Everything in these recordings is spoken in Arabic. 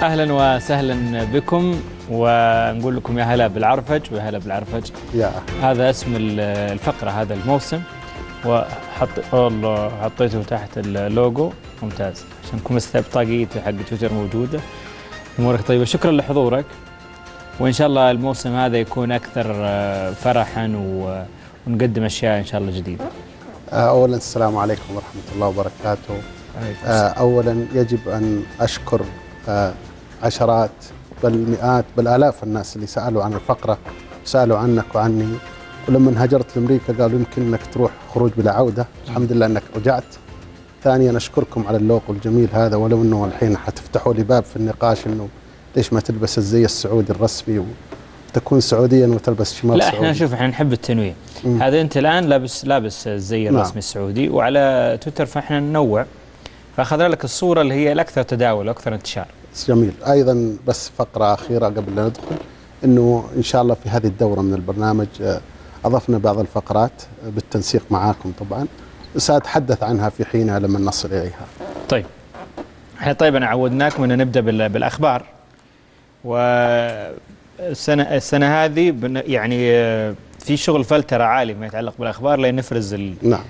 اهلا وسهلا بكم، ونقول لكم يا هلا بالعرفج ويا هلا بالعرفج. هذا اسم الفقره هذا الموسم، حطيته تحت اللوجو. ممتاز عشان نكون بطاقيتي حق تويتر موجوده. امورك طيبه، شكرا لحضورك، وان شاء الله الموسم هذا يكون اكثر فرحا ونقدم اشياء ان شاء الله جديده. اولا السلام عليكم ورحمه الله وبركاته. اولا يجب ان اشكر عشرات بل مئات بل آلاف الناس اللي سألوا عن الفقرة، سألوا عنك وعني، ولما هاجرت لأمريكا قالوا يمكن أنك تروح خروج بلا عودة. الحمد لله أنك رجعت. ثانيا أشكركم على اللوغو الجميل هذا، ولو أنه الحين حتفتحوا لي باب في النقاش أنه ليش ما تلبس الزي السعودي الرسمي وتكون سعوديا وتلبس شمال لا سعودي. احنا شوف، احنا نحب التنويع. هذا أنت الآن لابس الزي الرسمي السعودي، وعلى تويتر فاحنا ننوع، فأخذنا لك الصورة اللي هي الأكثر تداول وأكثر انتشار. جميل. أيضا بس فقرة أخيرة قبل لا ندخل، أنه إن شاء الله في هذه الدورة من البرنامج أضفنا بعض الفقرات بالتنسيق معاكم طبعا، سأتحدث عنها في حينها لما نصل إليها. طيب احنا أنا عودناكم أن نبدأ بالأخبار، والسنة هذه يعني في شغل فلترة عالي ما يتعلق بالأخبار لين نفرز نعم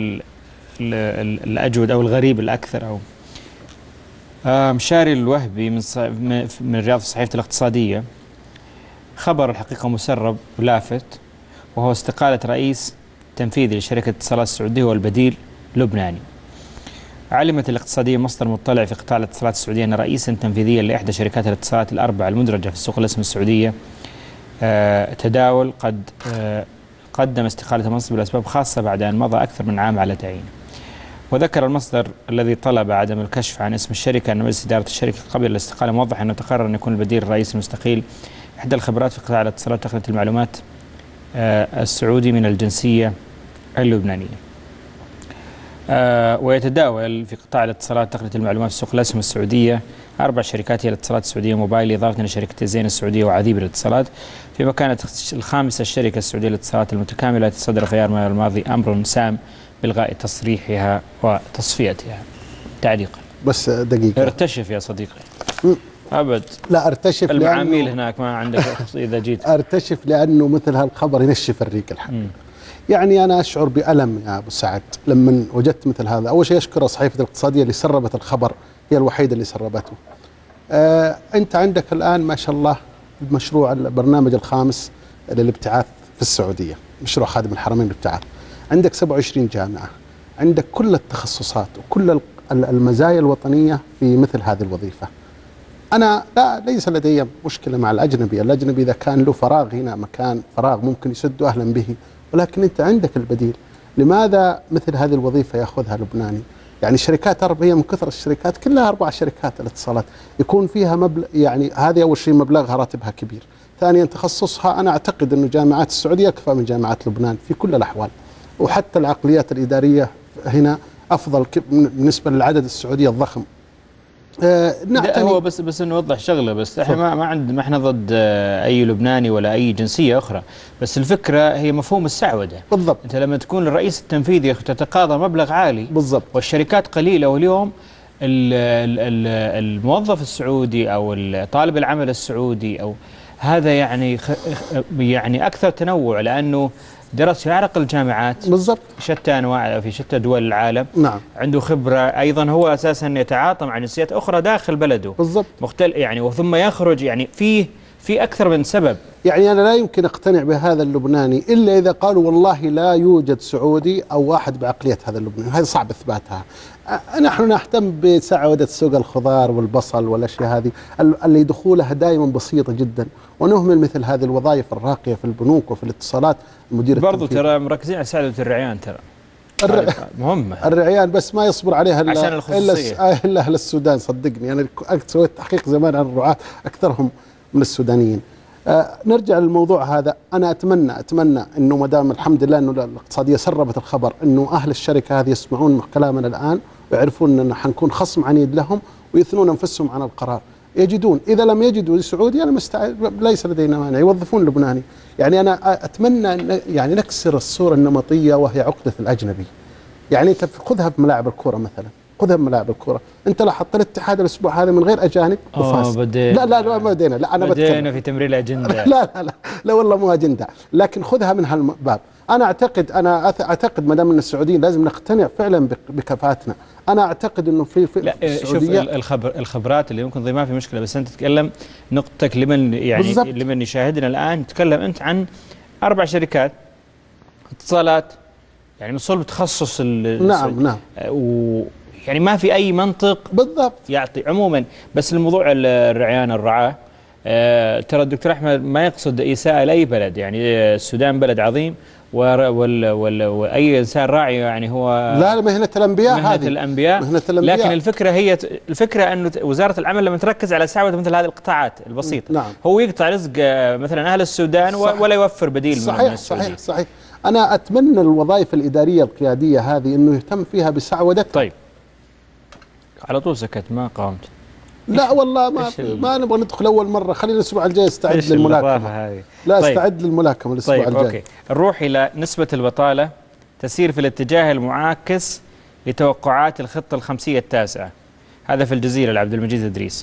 الأجود أو الغريب الأكثر. أو مشاري الوهبي من رياض الصحيفة الاقتصادية خبر الحقيقة مسرب ولافت، وهو استقالة رئيس تنفيذي لشركة الاتصالات السعودية والبديل لبناني. علمت الاقتصادية مصدر مطلع في قطاع الاتصالات السعودية أن رئيسا تنفيذيا لإحدى شركات الاتصالات الأربع المدرجة في السوق الاسم السعودية تداول قد قدم استقالة منصبه لأسباب خاصة بعد أن مضى أكثر من عام على تعيينه. وذكر المصدر الذي طلب عدم الكشف عن اسم الشركة أن مجلس إدارة الشركة قبل الاستقالة موضح أنه تقرر أن يكون البديل الرئيس المستقيل إحدى الخبرات في قطاع الاتصالات وتقنية المعلومات السعودي من الجنسية اللبنانية. ويتداول في قطاع الاتصالات وتقنية المعلومات في سوق الأسهم السعودية 4 شركات هي الاتصالات السعودية موبايل، إضافة لشركة زين السعودية وعذيب الاتصالات، فيما كانت الخامسة الشركة السعودية للاتصالات المتكاملة التي صدر في يناير الماضي أمر سام بإلغاء تصريحها وتصفيتها. تعليقا بس دقيقة، ارتشف يا صديقي. أبد لا ارتشف، المعاميل هناك ما عندك إذا جيت. ارتشف لأنه مثل هالخبر ينشف الريق الحق. يعني أنا أشعر بألم يا أبو سعد لما وجدت مثل هذا. أول شيء أشكر صحيفة الاقتصادية اللي سربت الخبر، هي الوحيدة اللي سربته. أنت عندك الآن ما شاء الله المشروع البرنامج الخامس للابتعاث في السعودية، مشروع خادم الحرمين للابتعاث. عندك 27 جامعة، عندك كل التخصصات وكل المزايا الوطنية في مثل هذه الوظيفة. أنا ليس لدي مشكلة مع الأجنبي إذا كان له فراغ هنا، مكان فراغ ممكن يسده أهلا به، ولكن أنت عندك البديل. لماذا مثل هذه الوظيفة يأخذها لبناني؟ يعني شركات هي من كثر الشركات كلها 4 شركات الاتصالات يكون فيها مبلغ، يعني هذه أول شيء مبلغها راتبها كبير. ثانيا تخصصها أنا أعتقد أن جامعات السعودية أكفأ من جامعات لبنان في كل الأحوال، وحتى العقليات الإدارية هنا أفضل بالنسبة للعدد السعودي الضخم. هو بس نوضح شغله، بس احنا ما احنا ضد اي لبناني ولا اي جنسيه اخرى، بس الفكره هي مفهوم السعوده. بالضبط. انت لما تكون الرئيس التنفيذي تتقاضى مبلغ عالي بالضبط، والشركات قليله، واليوم الموظف السعودي او طالب العمل السعودي او هذا يعني اكثر تنوع، لانه درس في أعرق الجامعات بالضبط شتى أنواع في شتى دول العالم. نعم. عنده خبرة، أيضا هو أساسا يتعاطى مع جنسيات أخرى داخل بلده. بالضبط. يعني وثم يخرج، يعني في أكثر من سبب. يعني أنا لا يمكن أقتنع بهذا اللبناني إلا إذا قالوا والله لا يوجد سعودي أو واحد بعقلية هذا اللبناني، هذا صعب إثباتها. نحن نهتم بسعودة سوق الخضار والبصل والأشياء هذه اللي دخولها دائما بسيطة جدا، ونهمل مثل هذه الوظائف الراقية في البنوك وفي الاتصالات. المدير برضو ترى مركزين على سعودة الرعيان، ترى مهمة الرعيان، بس ما يصبر عليها عشان الخصوصية إلا أهل السودان. صدقني أنا سويت تحقيق زمان عن الرعاة، أكثرهم من السودانيين. نرجع للموضوع هذا. أنا أتمنى أنه ما دام الحمد لله أنه الاقتصادية سربت الخبر، أنه أهل الشركة هذه يسمعون كلامنا الآن ويعرفون أننا حنكون خصم عنيد لهم ويثنون أنفسهم عن القرار. يجدون، إذا لم يجدوا سعودي أنا ليس لدينا مانع يوظفون لبناني. يعني أنا أتمنى يعني نكسر الصورة النمطية وهي عقدة الأجنبي. يعني أنت خذها في ملاعب الكرة مثلا، خذها من ملاعب الكره. انت لاحظت الاتحاد الاسبوع هذا من غير اجانب وفاز. لا ما بدينا، لا انا بدينا في تمرير الاجنده. لا والله مو اجنده، لكن خذها من هالباب. انا اعتقد ما دام ان السعوديين لازم نقتنع فعلا بكفاءتنا. انا اعتقد انه في السعوديه الخبرات اللي ممكن ما في مشكله، بس انت تتكلم نقطتك لمن يعني بالزبط. لمن يشاهدنا الان تتكلم انت عن 4 شركات اتصالات يعني من صلب تخصص نعم يعني ما في اي منطق بالضبط يعطي عموما. بس الموضوع الرعيان الرعاه ترى الدكتور احمد ما يقصد اساءه لاي بلد، يعني السودان بلد عظيم واي انسان راعي يعني هو لا مهنه الانبياء، مهنه الانبياء، لكن الفكره انه وزاره العمل لما تركز على سعوده مثل هذه القطاعات البسيطه نعم. هو يقطع رزق مثلا اهل السودان ولا يوفر بديل صحيح من السعودية. صحيح. انا اتمنى الوظائف الاداريه القياديه هذه انه يهتم فيها بسعودتها. طيب على طول سكت ما قاومت. لا والله ما نبغى ندخل اول مره، خلينا الاسبوع الجاي استعد للملاكمه. لا طيب. استعد للملاكمه الاسبوع الجاي. اوكي نروح الى نسبه البطاله تسير في الاتجاه المعاكس لتوقعات الخطه الخمسيه التاسعه. هذا في الجزيره لعبد المجيد ادريس.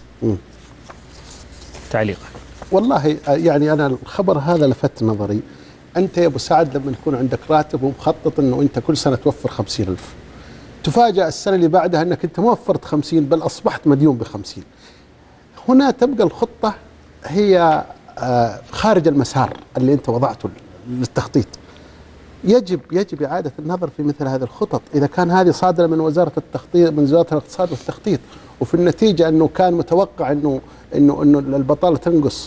تعليقك. والله يعني انا الخبر هذا لفت نظري. انت يا ابو سعد لما يكون عندك راتب ومخطط انه انت كل سنه توفر 50,000، تفاجأ السنة اللي بعدها أنك أنت ما وفرت 50 بل أصبحت مديون ب50. هنا تبقى الخطة هي خارج المسار اللي أنت وضعته للتخطيط. يجب إعادة النظر في مثل هذه الخطط. إذا كان هذه صادرة من وزارة التخطيط، من وزارة الاقتصاد والتخطيط، وفي النتيجة أنه كان متوقع أنه البطالة تنقص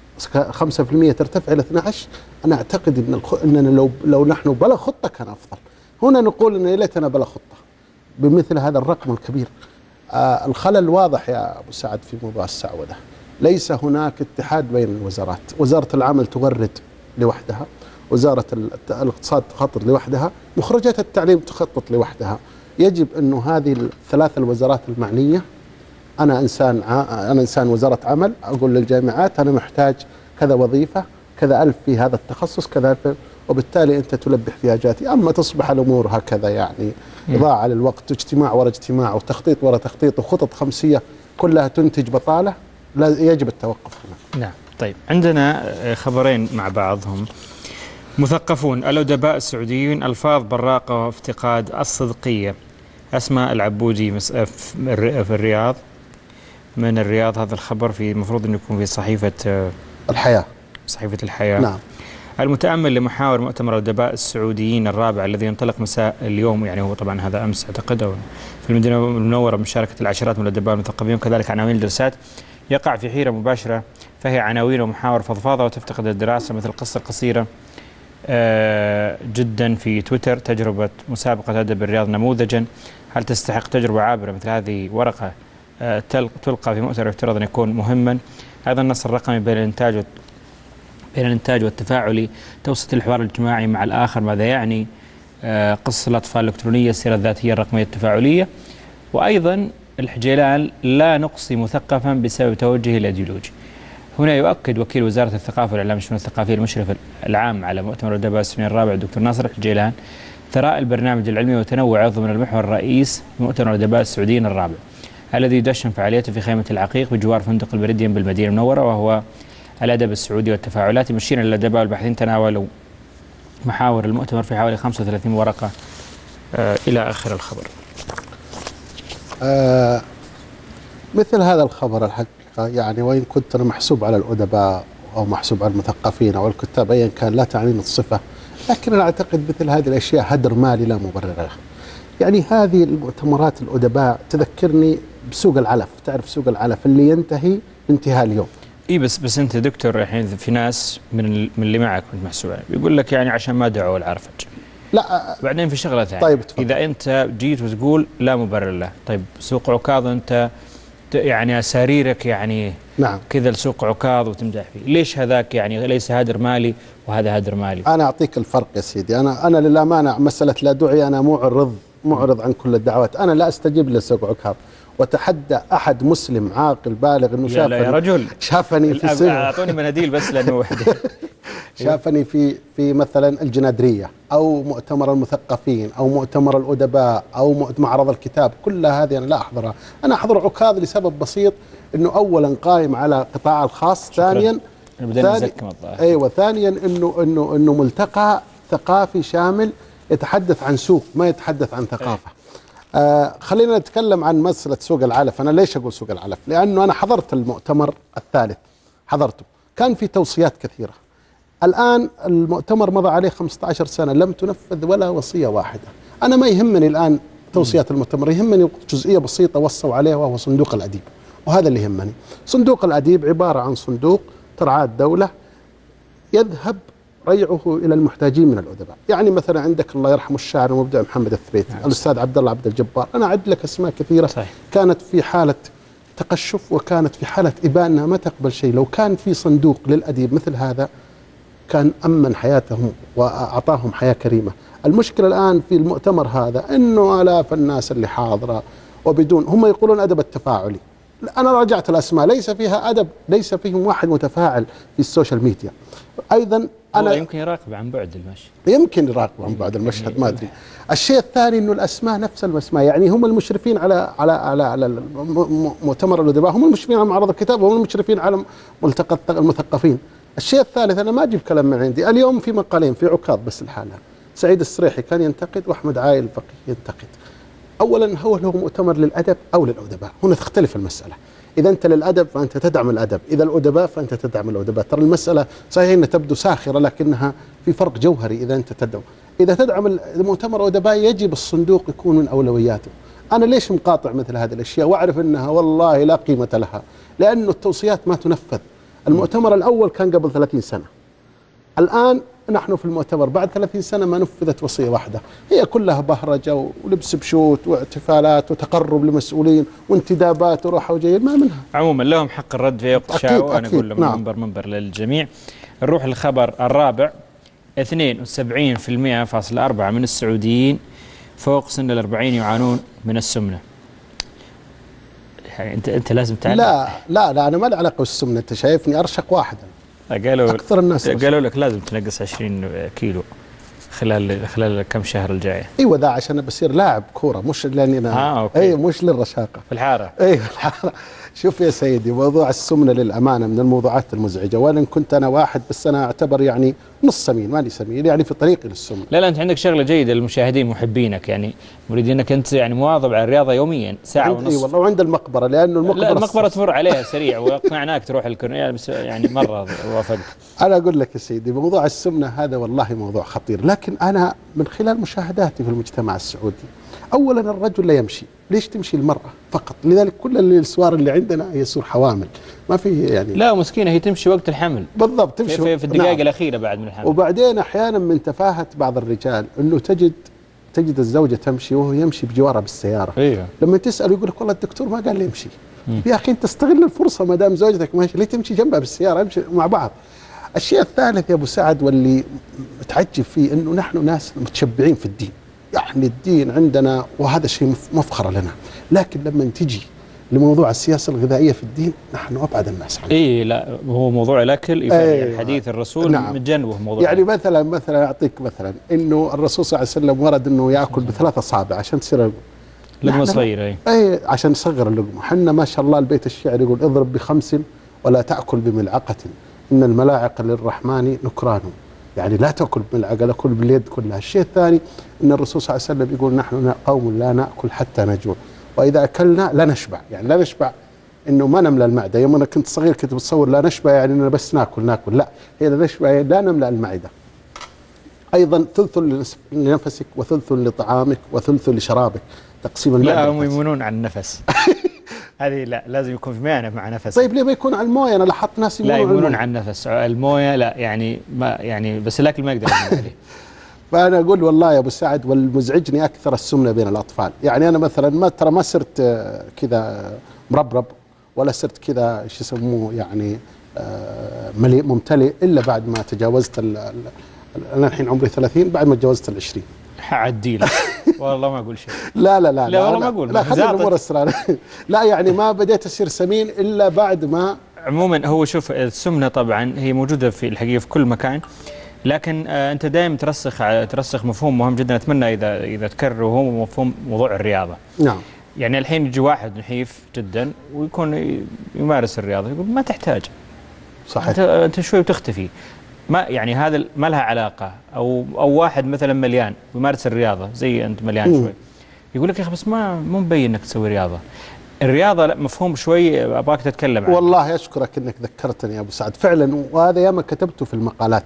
5% ترتفع إلى 12، أنا أعتقد أننا لو نحن بلا خطة كان أفضل. هنا نقول أن يا ليتنا بلا خطة بمثل هذا الرقم الكبير. الخلل واضح يا أبو سعد في موضوع السعودة. ليس هناك اتحاد بين الوزارات. وزارة العمل تغرد لوحدها، وزارة الاقتصاد تخطط لوحدها، مخرجات التعليم تخطط لوحدها. يجب أنه هذه الثلاث الوزارات المعنية، أنا إنسان وزارة عمل، أقول للجامعات أنا محتاج كذا وظيفة، كذا ألف في هذا التخصص، كذا ألف، وبالتالي أنت تلبي احتياجاتي. أما تصبح الأمور هكذا يعني إضاعة للوقت، واجتماع وراء اجتماع، وتخطيط وراء تخطيط، وخطط خمسية كلها تنتج بطالة، لا يجب التوقف هنا. نعم. طيب عندنا خبرين مع بعضهم. مثقفون الأدباء السعوديون ألفاظ براقة وافتقاد الصدقية. أسماء العبودي في الرياض، من الرياض. هذا الخبر المفروض أنه يكون في صحيفة الحياة. نعم. المتأمل لمحاور مؤتمر الأدباء السعوديين الرابع الذي ينطلق مساء اليوم، يعني هو طبعا هذا أمس أعتقد، في المدينة المنورة بمشاركة العشرات من الأدباء المثقفين، وكذلك عناوين الجلسات يقع في حيرة مباشرة، فهي عناوين ومحاور فضفاضة وتفتقد الدراسة، مثل القصة القصيرة جدا في تويتر، تجربة مسابقة أدب الرياض نموذجا، هل تستحق تجربة عابرة مثل هذه ورقة تلقى في مؤتمر يفترض أن يكون مهما. هذا النص الرقمي بين الإنتاج والتفاعلي، توسط الحوار الاجتماعي مع الآخر، ماذا يعني، قصص الأطفال الإلكترونية، السيرة الذاتية الرقمية التفاعلية. وأيضا الحجيلان لا نقصي مثقفا بسبب توجهه الأيديولوجي. هنا يؤكد وكيل وزارة الثقافة والإعلام والشؤون الثقافية المشرف العام على مؤتمر الأدباء السعوديين الرابع الدكتور ناصر الحجيلان ثراء البرنامج العلمي وتنوعه ضمن المحور الرئيس مؤتمر الأدباء السعوديين الرابع الذي يدشن فعاليته في خيمة العقيق بجوار فندق البريديان بالمدينة المنورة، وهو الأدب السعودي والتفاعلات. مشيرا للأدباء والباحثين تناولوا محاور المؤتمر في حوالي 35 ورقة إلى آخر الخبر. مثل هذا الخبر الحقيقة يعني، وإن كنت أنا محسوب على الأدباء أو محسوب على المثقفين أو الكتاب أيا كان، لا تعنيني الصفة، لكن أنا أعتقد مثل هذه الأشياء هدر مالي لا مبرر له. يعني هذه المؤتمرات الأدباء تذكرني بسوق العلف. تعرف سوق العلف اللي ينتهي بانتهاء اليوم. اي بس انت دكتور الحين في ناس من اللي معك كنت محسوب عليه بيقول لك يعني عشان ما دعوا العرفج. لا بعدين في شغله ثانيه. طيب اذا انت جيت وتقول لا مبرر له، طيب سوق عكاظ انت يعني اساريرك يعني نعم كذا لسوق عكاظ وتمدح فيه، ليش هذاك يعني ليس هدر مالي وهذا هدر مالي؟ انا اعطيك الفرق يا سيدي. انا للامانه مساله لا دعي انا مو معرض عن كل الدعوات، أنا لا أستجيب لسوق عكاظ، وتحدى أحد مسلم عاقل بالغ أنه شافني يا رجل، شافني في سوق، أعطوني مناديل بس لأنه وحدة شافني في مثلا الجنادرية أو مؤتمر المثقفين أو مؤتمر الأدباء أو معرض الكتاب، كل هذه أنا لا أحضرها. أنا أحضر عكاظ لسبب بسيط، أنه أولا قائم على قطاع الخاص، ثانيا ايوه ثانيا انه ملتقى ثقافي شامل يتحدث عن سوق، ما يتحدث عن ثقافه. خلينا نتكلم عن مساله سوق العلف. انا ليش اقول سوق العلف؟ لانه انا حضرت المؤتمر الثالث، حضرته، كان في توصيات كثيره. الان المؤتمر مضى عليه 15 سنه لم تنفذ ولا وصيه واحده. انا ما يهمني الان توصيات المؤتمر، يهمني جزئيه بسيطه وصوا عليها وهو صندوق الاديب، وهذا اللي يهمني. صندوق الاديب عباره عن صندوق ترعاه الدولة يذهب ريعه إلى المحتاجين من الأدباء. يعني مثلا عندك الله يرحمه الشاعر المبدع محمد الثريثي، الأستاذ عبد الله عبد الجبار، أنا أعد لك أسماء كثيرة صحيح. كانت في حالة تقشف وكانت في حالة إباء أنها ما تقبل شيء. لو كان في صندوق للأديب مثل هذا كان أمن حياتهم وأعطاهم حياة كريمة. المشكلة الآن في المؤتمر هذا أنه آلاف الناس اللي حاضرة وبدون، هم يقولون أدب التفاعلي، أنا راجعت الأسماء ليس فيها أدب، ليس فيهم واحد متفاعل في السوشيال ميديا. أيضا أنا يمكن يراقب عن بعد المشهد، يمكن يراقب عن بعد المشهد، ما أدري. الشيء الثاني أنه الأسماء نفس الأسماء، يعني هم المشرفين على مؤتمر الأدباء، هم المشرفين على معرض الكتاب، هم المشرفين على ملتقى المثقفين. الشيء الثالث، أنا ما أجيب كلام من عندي، اليوم في مقالين في عكاظ بس الحالة، سعيد السريحي كان ينتقد وأحمد عايل الفقيه ينتقد. أولا هو مؤتمر للأدب أو للأدباء؟ هنا تختلف المسألة. إذا أنت للأدب فأنت تدعم الأدب، إذا الأدباء فأنت تدعم الأدباء. ترى المسألة صحيح أنها تبدو ساخرة لكنها في فرق جوهري. إذا أنت تدعم المؤتمر الأدباء يجب الصندوق يكون من أولوياته. أنا ليش مقاطع مثل هذه الأشياء وأعرف أنها والله لا قيمة لها؟ لأنه التوصيات ما تنفذ. المؤتمر الأول كان قبل 30 سنة، الآن نحن في المؤتمر بعد 30 سنة ما نفذت وصية واحدة، هي كلها بهرجة ولبس بشوت واحتفالات وتقرب لمسؤولين وانتدابات وراحة وجاية، ما منها. عموما لهم حق الرد في وقت شاءوا. أنا أقول لهم نعم. منبر للجميع. نروح للخبر الرابع. 72.4% من السعوديين فوق سن ال40 يعانون من السمنة. يعني أنت لازم تعلم. لا أنا ما لي علاقة بالسمنة، أنت شايفني أرشق واحد. قالوا أكثر الناس قالوا لك لازم تنقص 20 كيلو خلال كم شهر الجاية. ايوه ده عشان بصير لاعب كوره، مش لاني انا مش للرشاقه في الحاره. ايوه الحاره. شوف يا سيدي، موضوع السمنه للامانه من الموضوعات المزعجه، وان كنت انا واحد بس انا اعتبر يعني نص سمين ماني سمين، يعني في طريقي للسمنه. لا انت عندك شغله جيده للمشاهدين محبينك، يعني مريدينك انت يعني مواظب على الرياضه يوميا ساعه ونص. اي والله، وعند المقبره لانه المقبره تمر عليها سريع واقنعناك تروح الكورنيا، بس يعني مره وافقت. انا اقول لك يا سيدي، موضوع السمنه هذا والله موضوع خطير، لكن انا من خلال مشاهداتي في المجتمع السعودي، اولا الرجل لا يمشي، ليش تمشي المراه فقط؟ لذلك كل الاسوار اللي عندنا هي سور حوامل، ما في يعني. لا مسكينه هي تمشي وقت الحمل بالضبط، تمشي في الدقائق الاخيره بعد من الحمل. وبعدين احيانا من تفاهه بعض الرجال انه تجد الزوجه تمشي وهو يمشي بجوارها بالسياره. ايوه. لما تسال يقول لك والله الدكتور ما قال لي امشي. يا اخي انت استغل الفرصه ما دام زوجتك ماشي، ليه تمشي جنبها بالسياره؟ امشي مع بعض. الشيء الثالث يا ابو سعد واللي متعجب فيه انه نحن ناس متشبعين في الدين، يعني الدين عندنا وهذا شيء مفخر لنا، لكن لما تجي لموضوع السياسه الغذائيه في الدين نحن ابعد الناس عنه. اي لا هو موضوع الاكل يعني حديث الرسول نعم. متجنبه موضوع يعني مثلا اعطيك مثلا انه الرسول صلى الله عليه وسلم ورد انه ياكل ب3 اصابع عشان تصير لقمه صغيره. اي عشان يصغر اللقمه. حنا ما شاء الله البيت الشعر يقول اضرب ب5 ولا تاكل بملعقه، ان الملاعق للرحمن نكران، يعني لا تاكل بملعقه، كل باليد كلها. الشيء الثاني ان الرسول صلى الله عليه وسلم يقول نحن قوم لا ناكل حتى نجوع، واذا اكلنا لا نشبع، يعني لا نشبع انه ما نملى المعده. يوم انا كنت صغير كنت بتصور لا نشبع يعني اننا بس ناكل، لا، هي لا نشبع يعني لا نملى المعده. ايضا ثلث لنفسك وثلث لطعامك وثلث لشرابك، تقسيم المعده. لا هم يمونون عن النفس. هذه لا لازم يكون في معنى مع نفس. طيب ليه ما يكون على المويه؟ انا لاحظت ناس يمونون عن النفس، المويه لا يعني ما يعني بس الاكل ما يقدر عليه. فانا اقول والله يا ابو سعد، والمزعجني اكثر السمنه بين الاطفال. يعني انا مثلا ما صرت كذا مربرب ولا صرت كذا ايش يسموه يعني مليء ممتلئ الا بعد ما تجاوزت انا الحين عمري 30، بعد ما تجاوزت ال20 حعدي لك. والله ما اقول شيء. لا والله ما اقول. لا خلينا الامور اسرار. لا يعني ما بديت اصير سمين الا بعد ما. عموما هو شوف، السمنه طبعا هي موجوده في الحقيقه في كل مكان، لكن انت دائما ترسخ مفهوم مهم جدا، اتمنى اذا تكرر، وهو مفهوم موضوع الرياضه. نعم. يعني الحين يجي واحد نحيف جدا ويكون يمارس الرياضه، يقول ما تحتاج. صحيح. انت شوي وتختفي. ما يعني هذا ما لها علاقه. او واحد مثلا مليان ويمارس الرياضه زي انت مليان شوي، يقول لك يا اخي بس مو مبين انك تسوي رياضه. الرياضه لا، مفهوم شوي ابغاك تتكلم عنه. والله اشكرك انك ذكرتني يا ابو سعد، فعلا وهذا ياما كتبته في المقالات.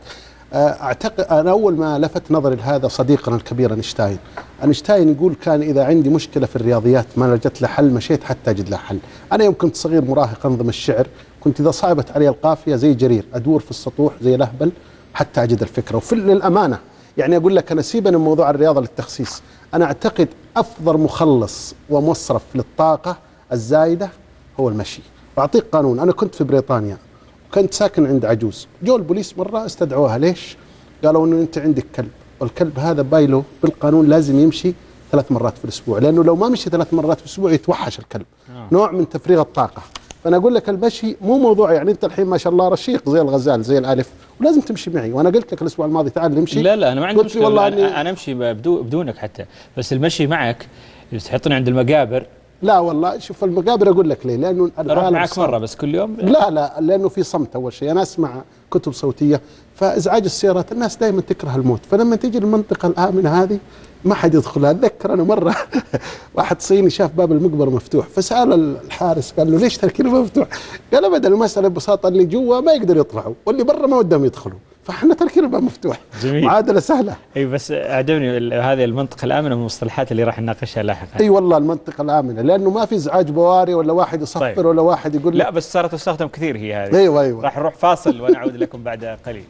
اعتقد انا اول ما لفت نظري لهذا صديقنا الكبير اينشتاين يقول كان اذا عندي مشكله في الرياضيات ما لجت له حل مشيت حتى اجد له حل. انا يوم كنت صغير مراهق انظم الشعر، كنت اذا صعبت علي القافيه زي جرير ادور في السطوح زي الاهبل حتى اجد الفكره. وفي للامانه يعني اقول لك انا سيبا من موضوع الرياضه للتخصيص، انا اعتقد افضل مخلص ومصرف للطاقه الزايده هو المشي. واعطيك قانون، انا كنت في بريطانيا كنت ساكن عند عجوز، جو البوليس مرة استدعوها. ليش؟ قالوا انه انت عندك كلب، والكلب هذا بايله بالقانون لازم يمشي 3 مرات في الاسبوع، لانه لو ما مشي 3 مرات في الاسبوع يتوحش الكلب. نوع من تفريغ الطاقة. فانا اقول لك المشي مو موضوع، يعني انت الحين ما شاء الله رشيق زي الغزال زي الالف ولازم تمشي معي، وانا قلت لك الاسبوع الماضي تعال نمشي. لا انا ما عندي مشكلة، والله انا امشي بدونك حتى، بس المشي معك تحطني عند المقابر. لا والله شوف المقابر اقول لك ليه، لانه اروح معك مره بس كل يوم. لا لانه في صمت اول شيء، انا اسمع كتب صوتيه، فازعاج السيارات الناس دائما تكره الموت، فلما تيجي المنطقه الامنه هذه ما حد يدخلها. اتذكر انا مره واحد صيني شاف باب المقبره مفتوح فسال الحارس قال له ليش تركينه مفتوح؟ قال ابدا المساله ببساطه اللي جوا ما يقدروا يطلعوا واللي برا ما ودهم يدخلوا، فاحنا تركين الباب مفتوح. جميل. معادله سهله. اي بس اعجبني هذه المنطقه الامنه من المصطلحات اللي راح نناقشها لاحقا. اي والله المنطقه الامنه، لانه ما في ازعاج بواري ولا واحد يصفر. طيب. ولا واحد يقول لا بس صارت تستخدم كثير هي هذه. ايوه راح نروح فاصل ونعود لكم بعد قليل.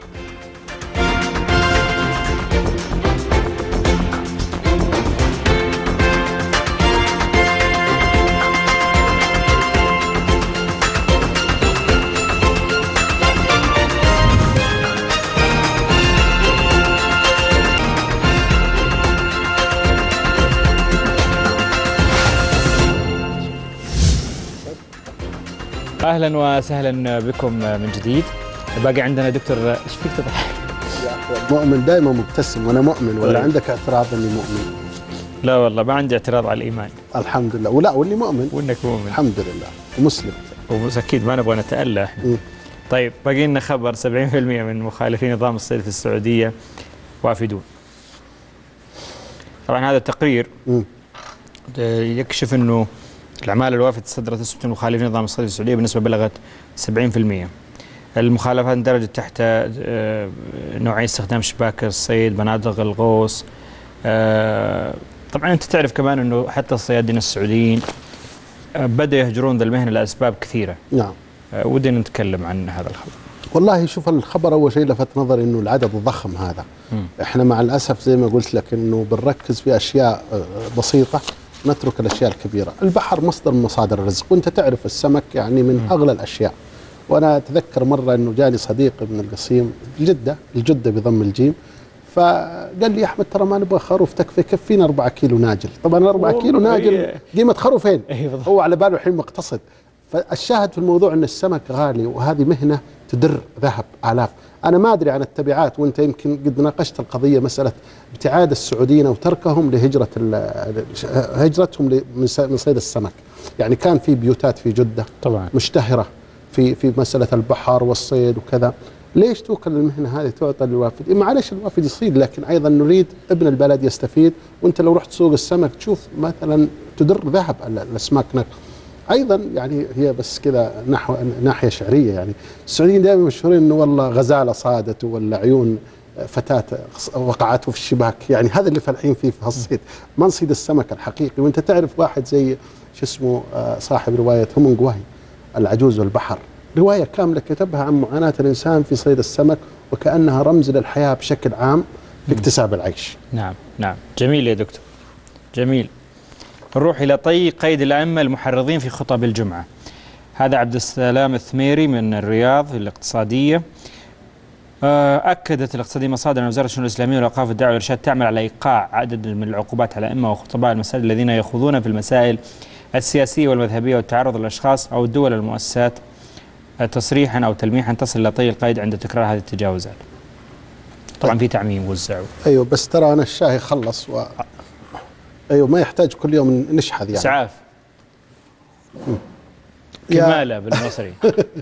اهلا وسهلا بكم من جديد. باقي عندنا دكتور، ايش فيك تضحك؟ مؤمن دائما مبتسم وانا مؤمن، ولا طيب. عندك اعتراض اني مؤمن؟ لا والله ما عندي اعتراض على الايمان. الحمد لله، ولا واني مؤمن وانك مؤمن الحمد لله ومسلم. اكيد ما نبغى نتألى. طيب باقي لنا خبر 70% من مخالفي نظام الصيد في السعوديه وافدون. طبعا هذا التقرير يكشف انه الأعمال الوافدة صدرت نسبة المخالفين نظام الصيد في السعودية بنسبة بلغت 70%. المخالفات اندرجت تحت نوعية استخدام شباك الصيد، مناطق الغوص. طبعا أنت تعرف كمان أنه حتى الصيادين السعوديين بدأوا يهجرون ذا المهنة لأسباب كثيرة. نعم. ودنا نتكلم عن هذا الخبر. والله شوف الخبر أول شيء لفت نظري أنه العدد الضخم هذا. إحنا مع الأسف زي ما قلت لك أنه بنركز في أشياء بسيطة، نترك الأشياء الكبيرة. البحر مصدر من مصادر الرزق، وأنت تعرف السمك يعني من أغلى الأشياء. وأنا أتذكر مرة أنه جاني صديق ابن القصيم الجدة بضم الجيم، فقال لي يا أحمد ترى ما نبغى خروف تكفي، كفينا 4 كيلو ناجل. طبعا 4 كيلو ناجل قيمة خروفين. هو على باله الحين مقتصد. فالشاهد في الموضوع أن السمك غالي، وهذه مهنة تدر ذهب آلاف. أنا ما أدري عن التبعات، وأنت يمكن قد ناقشت القضية، مسألة ابتعاد السعوديين وتركهم هجرتهم من صيد السمك. يعني كان في بيوتات في جدة طبعا مشتهرة في مسألة البحر والصيد وكذا. ليش توكل المهنة هذه تعطى للوافد؟ معلش الوافد يصيد، لكن أيضا نريد ابن البلد يستفيد. وأنت لو رحت سوق السمك تشوف مثلا تدر ذهب الأسماك هناك. ايضا يعني هي بس كذا ناحيه شعريه، يعني السعوديين دائما مشهورين انه والله غزاله صادته ولا عيون فتاه وقعته في الشباك، يعني هذا اللي فالحين فيه في الصيد، ما نصيد السمك الحقيقي. وانت تعرف واحد زي شو اسمه صاحب روايه همونغواي العجوز والبحر، روايه كامله كتبها عن معاناه الانسان في صيد السمك، وكانها رمز للحياه بشكل عام في اكتساب العيش. نعم جميل يا دكتور، جميل. نروح إلى طي قيد الأئمة المحرضين في خطب الجمعة. هذا عبد السلام الثميري من الرياض الاقتصادية. أكدت الاقتصادية مصادر أن وزارة الشؤون الإسلامية والأوقاف والدعوة والإرشاد تعمل على إيقاع عدد من العقوبات على أئمة وخطباء المساجد الذين يخوضون في المسائل السياسية والمذهبية والتعرض للأشخاص أو الدول والمؤسسات تصريحا أو تلميحا تصل إلى طي القيد عند تكرار هذه التجاوزات. طبعا في تعميم وزعوا. أيوه بس ترى أنا الشاهي خلص أيوه ما يحتاج كل يوم نشحذ يعني. إسعاف. كمالة بالمصري.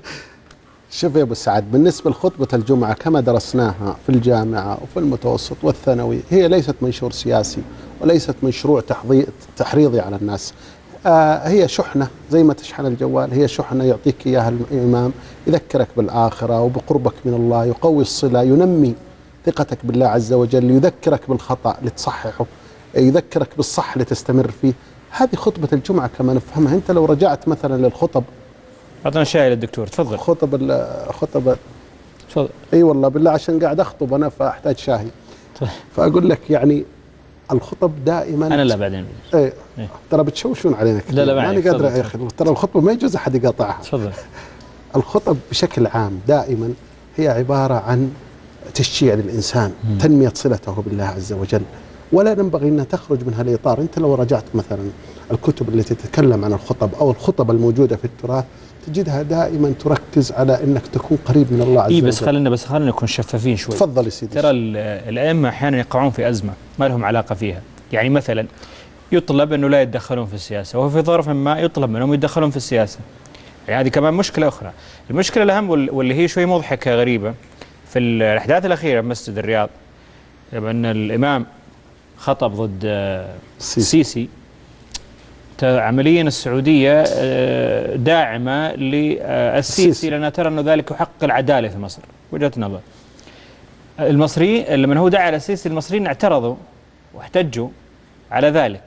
شوف يا أبو سعد، بالنسبة لخطبة الجمعة كما درسناها في الجامعة وفي المتوسط والثانوي هي ليست منشور سياسي وليست مشروع تحريضي على الناس. هي شحنة زي ما تشحن الجوال، هي شحنة يعطيك إياها الإمام يذكرك بالآخرة وبقربك من الله، يقوي الصلة، ينمي ثقتك بالله عز وجل، يذكرك بالخطأ لتصححه، يذكرك بالصح لتستمر فيه. هذه خطبة الجمعة كما نفهمها. أنت لو رجعت مثلا للخطب، أعطنا شاي للدكتور تفضل. خطب تفضل. اي والله بالله عشان قاعد اخطب انا فاحتاج شاهي. فاقول لك يعني الخطب دائما انا لا بعدين ايه ترى بتشوشون علينا كثير. لا ماني قادر يا اخي، ترى الخطبه ما يجوز احد يقاطعها. تفضل. الخطب بشكل عام دائما هي عباره عن تشجيع للانسان، تنميه صلته بالله عز وجل، ولا ينبغي ان تخرج من هالاطار. انت لو رجعت مثلا الكتب التي تتكلم عن الخطب او الخطب الموجوده في التراث تجدها دائما تركز على انك تكون قريب من الله عز وجل. بس خلينا نكون شفافين شوي. تفضل يا سيدي. ترى الائمه احيانا يقعون في ازمه ما لهم علاقه فيها. يعني مثلا يطلب انه لا يتدخلون في السياسه، وفي ظرف ما يطلب منهم يتدخلون في السياسه. يعني هذه كمان مشكله اخرى. المشكله الاهم واللي هي شوي مضحكه غريبه في الاحداث الاخيره في مسجد الرياض، ان الامام خطب ضد السيسي. عمليا السعودية داعمة للسيسي لأنها ترى أنه ذلك يحقق العدالة في مصر. وجهة نظر. المصريين لما هو دعا على السيسي المصريين اعترضوا واحتجوا على ذلك.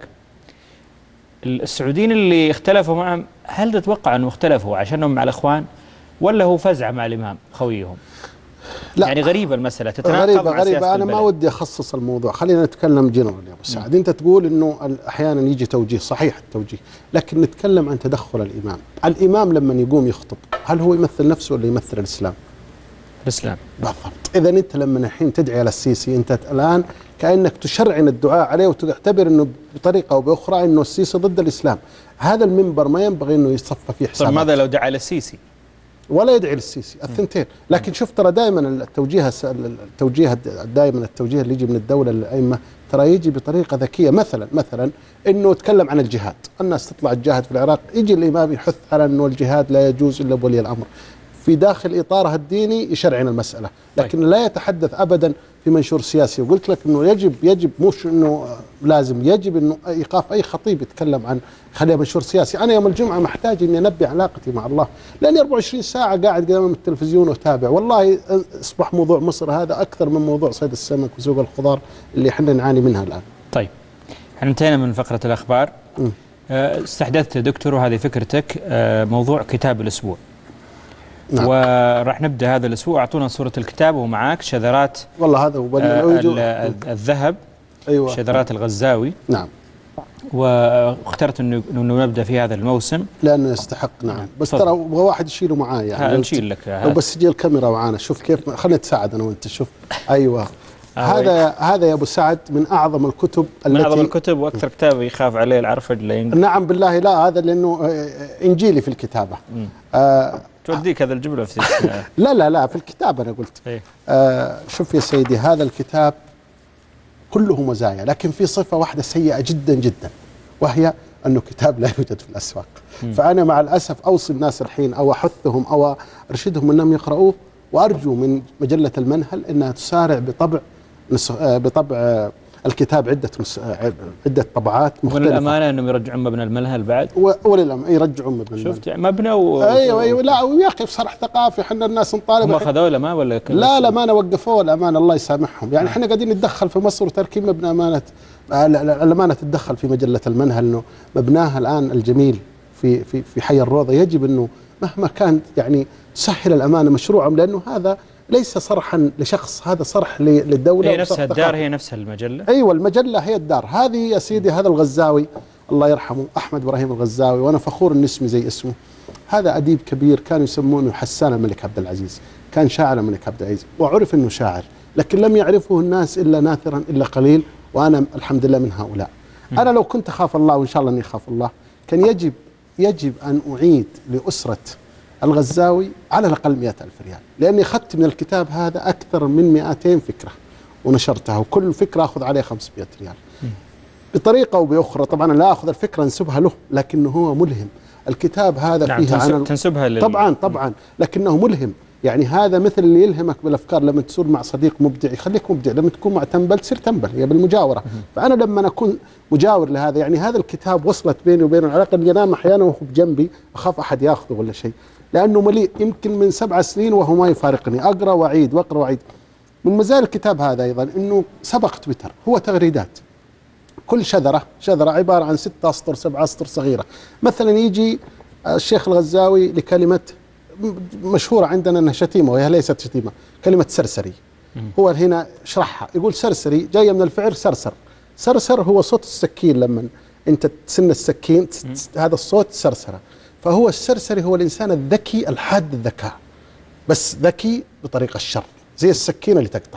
السعوديين اللي اختلفوا معهم، هل تتوقع أنهم اختلفوا عشانهم مع الإخوان ولا هو فزع مع الإمام خويهم؟ لا يعني غريبة المسألة، تتناقض مع غريبة. أنا ما ودي أخصص الموضوع، خلينا نتكلم جنرال يا أبو سعد. أنت تقول إنه أحيانا يجي توجيه، صحيح التوجيه، لكن نتكلم عن تدخل الإمام. الإمام لما يقوم يخطب هل هو يمثل نفسه ولا يمثل الإسلام؟ الإسلام بالضبط. إذا أنت لما الحين تدعي على السيسي أنت الآن كأنك تشرعن الدعاء عليه وتعتبر إنه بطريقة أو بأخرى إنه السيسي ضد الإسلام. هذا المنبر ما ينبغي إنه يصفى فيه حسابات. طيب ماذا لو دعا على السيسي؟ ولا يدعي للسيسي، الثنتين. لكن شوف ترى دائما التوجيه اللي يجي من الدولة للأئمة ترى يجي بطريقة ذكية. مثلا انه يتكلم عن الجهاد، الناس تطلع الجهاد في العراق، يجي الإمام يحث على انه الجهاد لا يجوز الا بولي الأمر. في داخل إطارها الديني يشرعن المسألة، لكن لا يتحدث أبدا في منشور سياسي. وقلت لك انه يجب مش انه لازم، يجب انه ايقاف اي خطيب يتكلم عن خليها منشور سياسي. انا يوم الجمعه محتاج اني انبه علاقتي مع الله، لاني 24 ساعه قاعد قدام التلفزيون واتابع. والله اصبح موضوع مصر هذا اكثر من موضوع صيد السمك وسوق الخضار اللي احنا نعاني منها الان. طيب احنا انتهينا من فقره الاخبار. استحدثت دكتور وهذه فكرتك موضوع كتاب الاسبوع. نعم. وراح نبدا هذا الاسبوع. اعطونا صوره الكتاب ومعاك شذرات والله هذا الذهب. ايوه شذرات الغزاوي. نعم. واخترت انه نبدا في هذا الموسم لانه يستحق. نعم. بس ترى ابغى واحد يشيله معاي يعني. نشيل لك لو بس تجي الكاميرا معانا. شوف كيف، خلينا نتساعد انا وانت. شوف ايوه هذا يا ابو سعد من اعظم الكتب من اعظم الكتب واكثر كتاب يخاف عليه العرفج. نعم بالله. لا هذا لانه انجيلي في الكتابه. توديك هذا الجمله في لا في الكتاب انا قلت. شوف يا سيدي، هذا الكتاب كله مزايا، لكن في صفه واحده سيئه جدا جدا، وهي انه كتاب لا يوجد في الاسواق. فانا مع الاسف اوصي الناس الحين او احثهم او ارشدهم انهم يقرؤوه، وارجو من مجله المنهل انها تسارع بطبع الكتاب عدة طبعات مختلفة. وللأمانة أنهم يرجعون مبنى المنهل بعد. وللأمانة يرجعون مبنى المنهل. شفت مبنى أيوة لا ويا أخي صرح ثقافي. احنا الناس نطالب. هم أخذوه ولا لا ما أنا وقفوه الأمانة الله يسامحهم. يعني احنا قاعدين نتدخل في مصر وتركين مبنى أمانة. الأمانة تتدخل في مجلة المنهل إنه مبناها الآن الجميل في حي الروضة يجب إنه مهما كانت يعني تسهل الأمانة مشروعهم، لأنه هذا ليس صرحا لشخص، هذا صرح للدولة. هي نفسها الدار، هي نفسها المجلة. أيوة المجلة هي الدار. هذه يا سيدي هذا الغزاوي الله يرحمه، أحمد إبراهيم الغزاوي، وأنا فخور إن اسمي زي اسمه. هذا أديب كبير كانوا يسمونه حسان الملك عبد العزيز. كان شاعر الملك عبد العزيز وعرف أنه شاعر، لكن لم يعرفه الناس إلا ناثرا إلا قليل، وأنا الحمد لله من هؤلاء. أنا لو كنت أخاف الله، وإن شاء الله أني أخاف الله، كان يجب أن أعيد لأسرة الغزاوي على الأقل 100,000 ريال، لأني أخذت من الكتاب هذا أكثر من 200 فكرة ونشرتها، وكل فكرة أخذ عليها 500 ريال بطريقة أو بأخرى. طبعا لا أخذ الفكرة أنسبها له، لكنه هو ملهم. الكتاب هذا نعم فيها تنسبها طبعا لكنه ملهم. يعني هذا مثل اللي يلهمك بالأفكار، لما تسول مع صديق مبدع يخليك مبدع، لما تكون مع تنبل تصير تنبل، هي بالمجاورة. فأنا لما أكون مجاور لهذا، يعني هذا الكتاب وصلت بيني وبينه العلاقة أني أنام أحيانا وهو بجنبي أخاف أحد يأخذه ولا شيء، لأنه مليء يمكن من 7 سنين وهو ما يفارقني، أقرأ وأعيد وأقرأ وأعيد. من مزايا الكتاب هذا أيضا أنه سبق تويتر، هو تغريدات، كل شذرة عبارة عن 6 أسطر 7 أسطر صغيرة. مثلا يجي الشيخ الغزاوي لكلمة مشهورة عندنا أنها شتيمة، وهي ليست شتيمة، كلمة سرسري. هو هنا شرحها، يقول سرسري جاية من الفعل سرسر. سرسر هو صوت السكين، لما أنت تسن السكين هذا الصوت سرسرة. فهو السرسري هو الإنسان الذكي الحاد الذكاء، بس ذكي بطريقة الشر، زي السكينة اللي تقطع.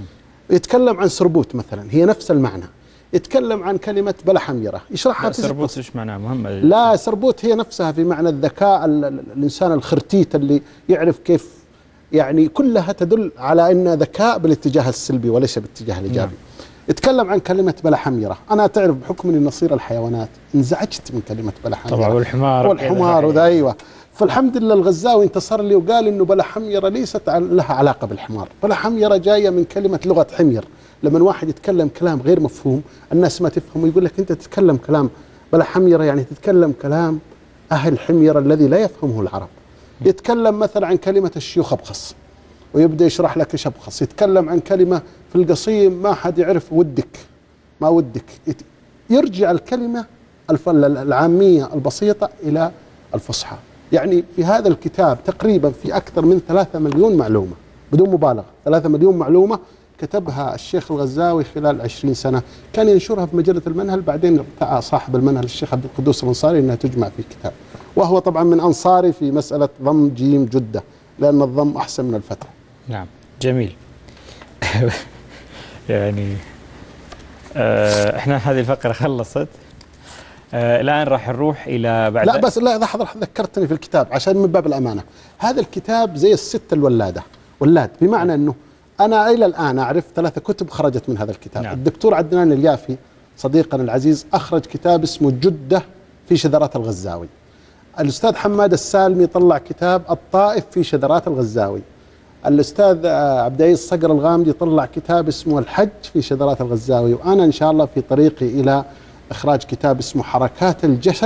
يتكلم عن سربوت مثلا، هي نفس المعنى. يتكلم عن كلمة بلا حميرة، يشرحها في سربوت ايش معناها مهمة؟ لا، سربوت هي نفسها في معنى الذكاء، الإنسان الخرتيت اللي يعرف كيف، يعني كلها تدل على أن ذكاء بالاتجاه السلبي وليس بالاتجاه الإيجابي. يتكلم عن كلمة بلا حميرة. أنا تعرف بحكم أني نصير الحيوانات انزعجت من كلمة بلا حميرة طبعا، والحمار وذا. أيوة. فالحمد لله الغزاوي انتصر لي وقال إنه بلا حميرة ليست لها علاقة بالحمار. بلا حميرة جاية من كلمة لغة حمير، لما واحد يتكلم كلام غير مفهوم الناس ما تفهم، ويقول لك أنت تتكلم كلام بلا حميرة، يعني تتكلم كلام أهل حميرة الذي لا يفهمه العرب. يتكلم مثلا عن كلمة الشيوخ أبخص، ويبدأ يشرح لك إيش أبخص. يتكلم عن كلمة في القصيم ما حد يعرف، ودك ما ودك. يرجع الكلمة العامية البسيطة إلى الفصحى. يعني في هذا الكتاب تقريبا في أكثر من 3 مليون معلومة بدون مبالغة، 3 مليون معلومة كتبها الشيخ الغزاوي خلال 20 سنة. كان ينشرها في مجلة المنهل، بعدين ارتأى صاحب المنهل الشيخ عبد القدوس الأنصاري أنها تجمع في كتاب، وهو طبعا من أنصاري في مسألة ضم جيم جدة، لأن الضم أحسن من الفتح. نعم جميل. يعني احنا هذه الفقرة خلصت، الآن راح نروح إلى بعد. لا بس لا، لحظة ذكرتني في الكتاب عشان من باب الأمانة. هذا الكتاب زي الست الولادة، ولاد، بمعنى أنه أنا إلى الآن أعرف 3 كتب خرجت من هذا الكتاب. نعم. الدكتور عدنان اليافي صديقنا العزيز أخرج كتاب اسمه جدة في شذرات الغزاوي. الأستاذ حماد السالمي طلع كتاب الطائف في شذرات الغزاوي. الأستاذ عبد العزيز صقر الغامدي طلع كتاب اسمه الحج في شذرات الغزاوي. وأنا إن شاء الله في طريقي إلى إخراج كتاب اسمه حركات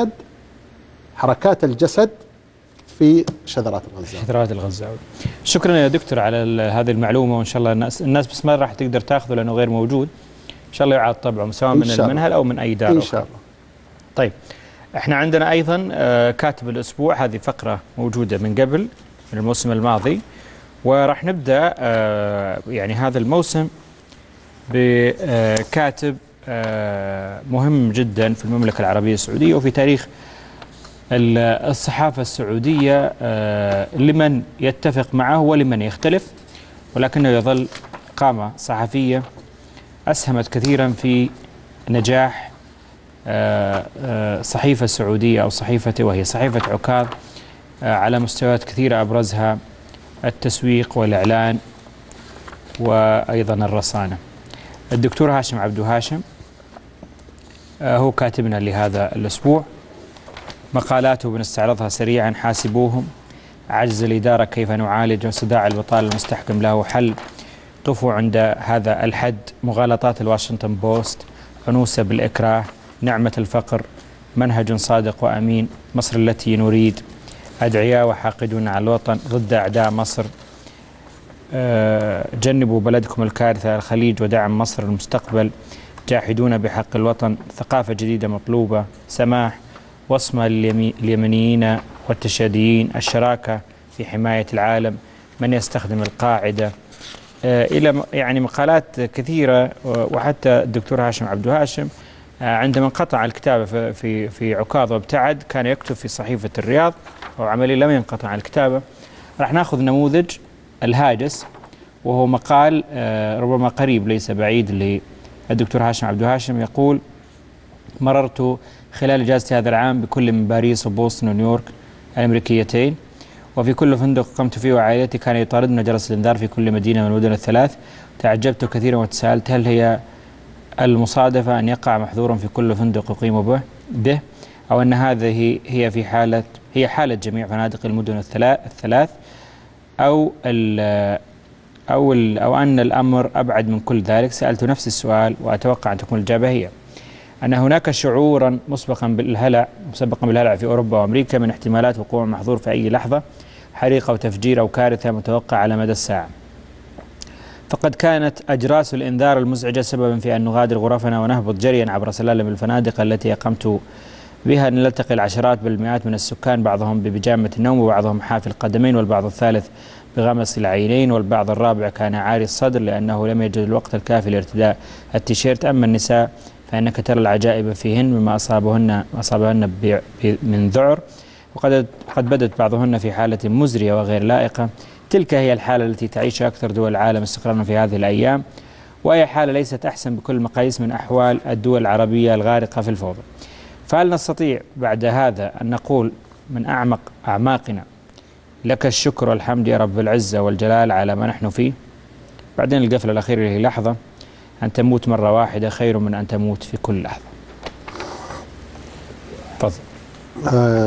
الجسد في شذرات الغزاوي. شذرات الغزاوي. شكرا يا دكتور على هذه المعلومة، وإن شاء الله الناس بس ما راح تقدر تاخذه لأنه غير موجود. إن شاء الله يعاد طبعه سواء من المنهل أو من أي دار إن شاء الله. طيب احنا عندنا أيضا كاتب الأسبوع، هذه فقرة موجودة من قبل من الموسم الماضي، وراح نبدأ يعني هذا الموسم بكاتب مهم جدا في المملكة العربية السعودية وفي تاريخ الصحافة السعودية، لمن يتفق معه ولمن يختلف، ولكنه يظل قامة صحفية أسهمت كثيرا في نجاح صحيفة السعودية أو صحيفته، وهي صحيفة عكاظ، على مستويات كثيرة أبرزها التسويق والإعلان وأيضا الرصانة. الدكتور هاشم عبد هاشم هو كاتبنا لهذا الأسبوع. مقالاته بنستعرضها سريعا: حاسبوهم، عجز الإدارة كيف نعالج، وصداع البطالة المستحكم له حل، قفوا عند هذا الحد، مغالطات الواشنطن بوست، عنوسة بالإكراه، نعمة الفقر، منهج صادق وأمين، مصر التي نريد، أدعياء وحاقدون على الوطن، ضد أعداء مصر، جنبوا بلدكم الكارثة، الخليج ودعم مصر المستقبل، جاحدون بحق الوطن، ثقافة جديدة مطلوبة، سماح، وصمة اليمنيين والتشاديين، الشراكة في حماية العالم، من يستخدم القاعدة، إلى يعني مقالات كثيرة. وحتى الدكتور هاشم عبد هاشم عندما انقطع الكتابة في عكاظ وابتعد كان يكتب في صحيفة الرياض، وعمليا لم ينقطع الكتابة. راح ناخذ نموذج الهاجس، وهو مقال ربما قريب ليس بعيد للدكتور هاشم عبد الهاشم. يقول: مررت خلال إجازتي هذا العام بكل من باريس وبوسطن ونيويورك الأمريكيتين، وفي كل فندق قمت فيه وعائلتي كان يطاردنا جرس الإنذار في كل مدينة من المدن الثلاث. تعجبت كثيرا وتساءلت هل هي المصادفة أن يقع محظورا في كل فندق يقيم به، أو أن هذه هي حالة جميع فنادق المدن الثلاث، أو أن الأمر أبعد من كل ذلك. سألت نفس السؤال وأتوقع أن تكون الإجابة هي أن هناك شعورا مسبقا بالهلع في أوروبا وأمريكا من احتمالات وقوع محظور في أي لحظة، حريق أو تفجير أو كارثة متوقعة على مدى الساعة. فقد كانت أجراس الإنذار المزعجة سببا في أن نغادر غرفنا ونهبط جريا عبر سلالم الفنادق التي أقمت بها، أن نلتقي العشرات بالمئات من السكان، بعضهم ببيجامة النوم وبعضهم حافي القدمين والبعض الثالث بغمس العينين والبعض الرابع كان عاري الصدر لأنه لم يجد الوقت الكافي لارتداء التيشيرت. أما النساء فإنك ترى العجائب فيهن مما أصابهن من ذعر، وقد بدت بعضهن في حالة مزرية وغير لائقة. تلك هي الحالة التي تعيشها أكثر دول العالم استقرارا في هذه الأيام، وأي حالة ليست أحسن بكل المقاييس من أحوال الدول العربية الغارقة في الفوضى. فهل نستطيع بعد هذا أن نقول من أعمق أعماقنا: لك الشكر والحمد يا رب العزة والجلال على ما نحن فيه؟ بعدين القفلة الأخيرة هي لحظة: أن تموت مرة واحدة خير من أن تموت في كل لحظة. تفضل.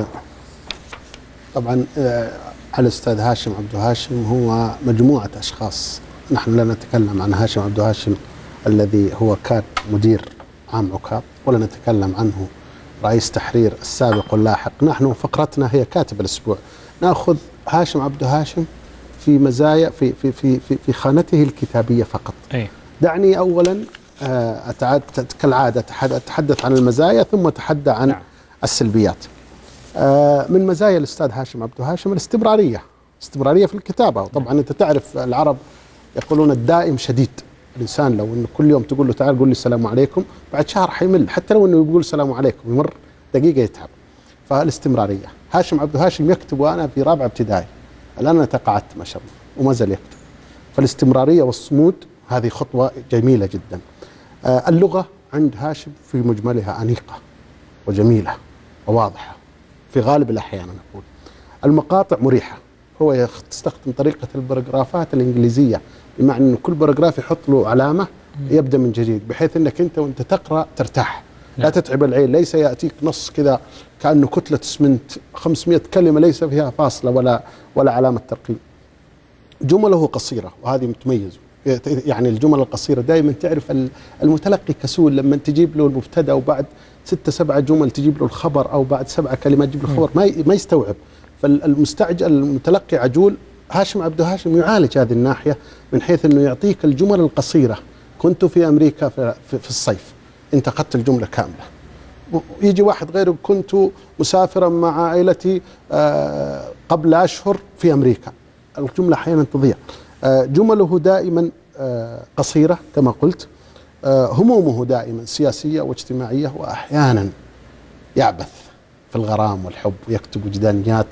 طبعا على الأستاذ هاشم عبد الهاشم هو مجموعة أشخاص. نحن لا نتكلم عن هاشم عبد الهاشم الذي هو كان مدير عام عكاظ، ولا نتكلم عنه رئيس تحرير السابق واللاحق. نحن فقرتنا هي كاتب الأسبوع. نأخذ هاشم عبد الهاشم في مزايا في خانته الكتابية فقط. دعني أولا كالعادة أتحدث عن المزايا ثم أتحدث عن السلبيات. من مزايا الأستاذ هاشم عبد الهاشم الاستمرارية في الكتابة. وطبعا أنت تعرف العرب يقولون الدائم شديد. الإنسان لو أنه كل يوم تقول له تعال قول لي السلام عليكم، بعد شهر حيمل، حتى لو أنه يقول السلام عليكم يمر دقيقة يتعب. فالاستمرارية. هاشم عبد الهاشم يكتب وأنا في رابعة ابتدائي، الآن أنا تقاعدت ما شاء الله وما زال يكتب. فالاستمرارية والصمود هذه خطوة جميلة جدا. اللغة عند هاشم في مجملها أنيقة وجميلة وواضحة في غالب الأحيان. أنا أقول المقاطع مريحة. هو يستخدم طريقة البراغرافات الإنجليزية، بمعنى أن كل باراجراف يحط له علامة يبدأ من جديد، بحيث أنك أنت وأنت تقرأ ترتاح، لا تتعب العين. ليس يأتيك نص كذا كأنه كتلة اسمنت 500 كلمة ليس فيها فاصلة ولا علامة ترقيم. جمله قصيرة وهذه متميز. يعني الجمل القصيرة دائما تعرف المتلقي كسول، لما تجيب له المبتدأ وبعد 6-7 جمل تجيب له الخبر، أو بعد 7 كلمات تجيب له الخبر، ما يستوعب. فالمستعجل المتلقي عجول. هاشم عبد الهاشم يعالج هذه الناحية من حيث أنه يعطيك الجمل القصيرة. كنت في أمريكا في الصيف، انت أخذت الجملة كاملة. يجي واحد غيره: كنت مسافرا مع عائلتي قبل أشهر في أمريكا. الجملة أحيانا تضيع. جمله دائما قصيرة كما قلت. همومه دائما سياسية واجتماعية، وأحيانا يعبث في الغرام والحب ويكتب وجدانيات.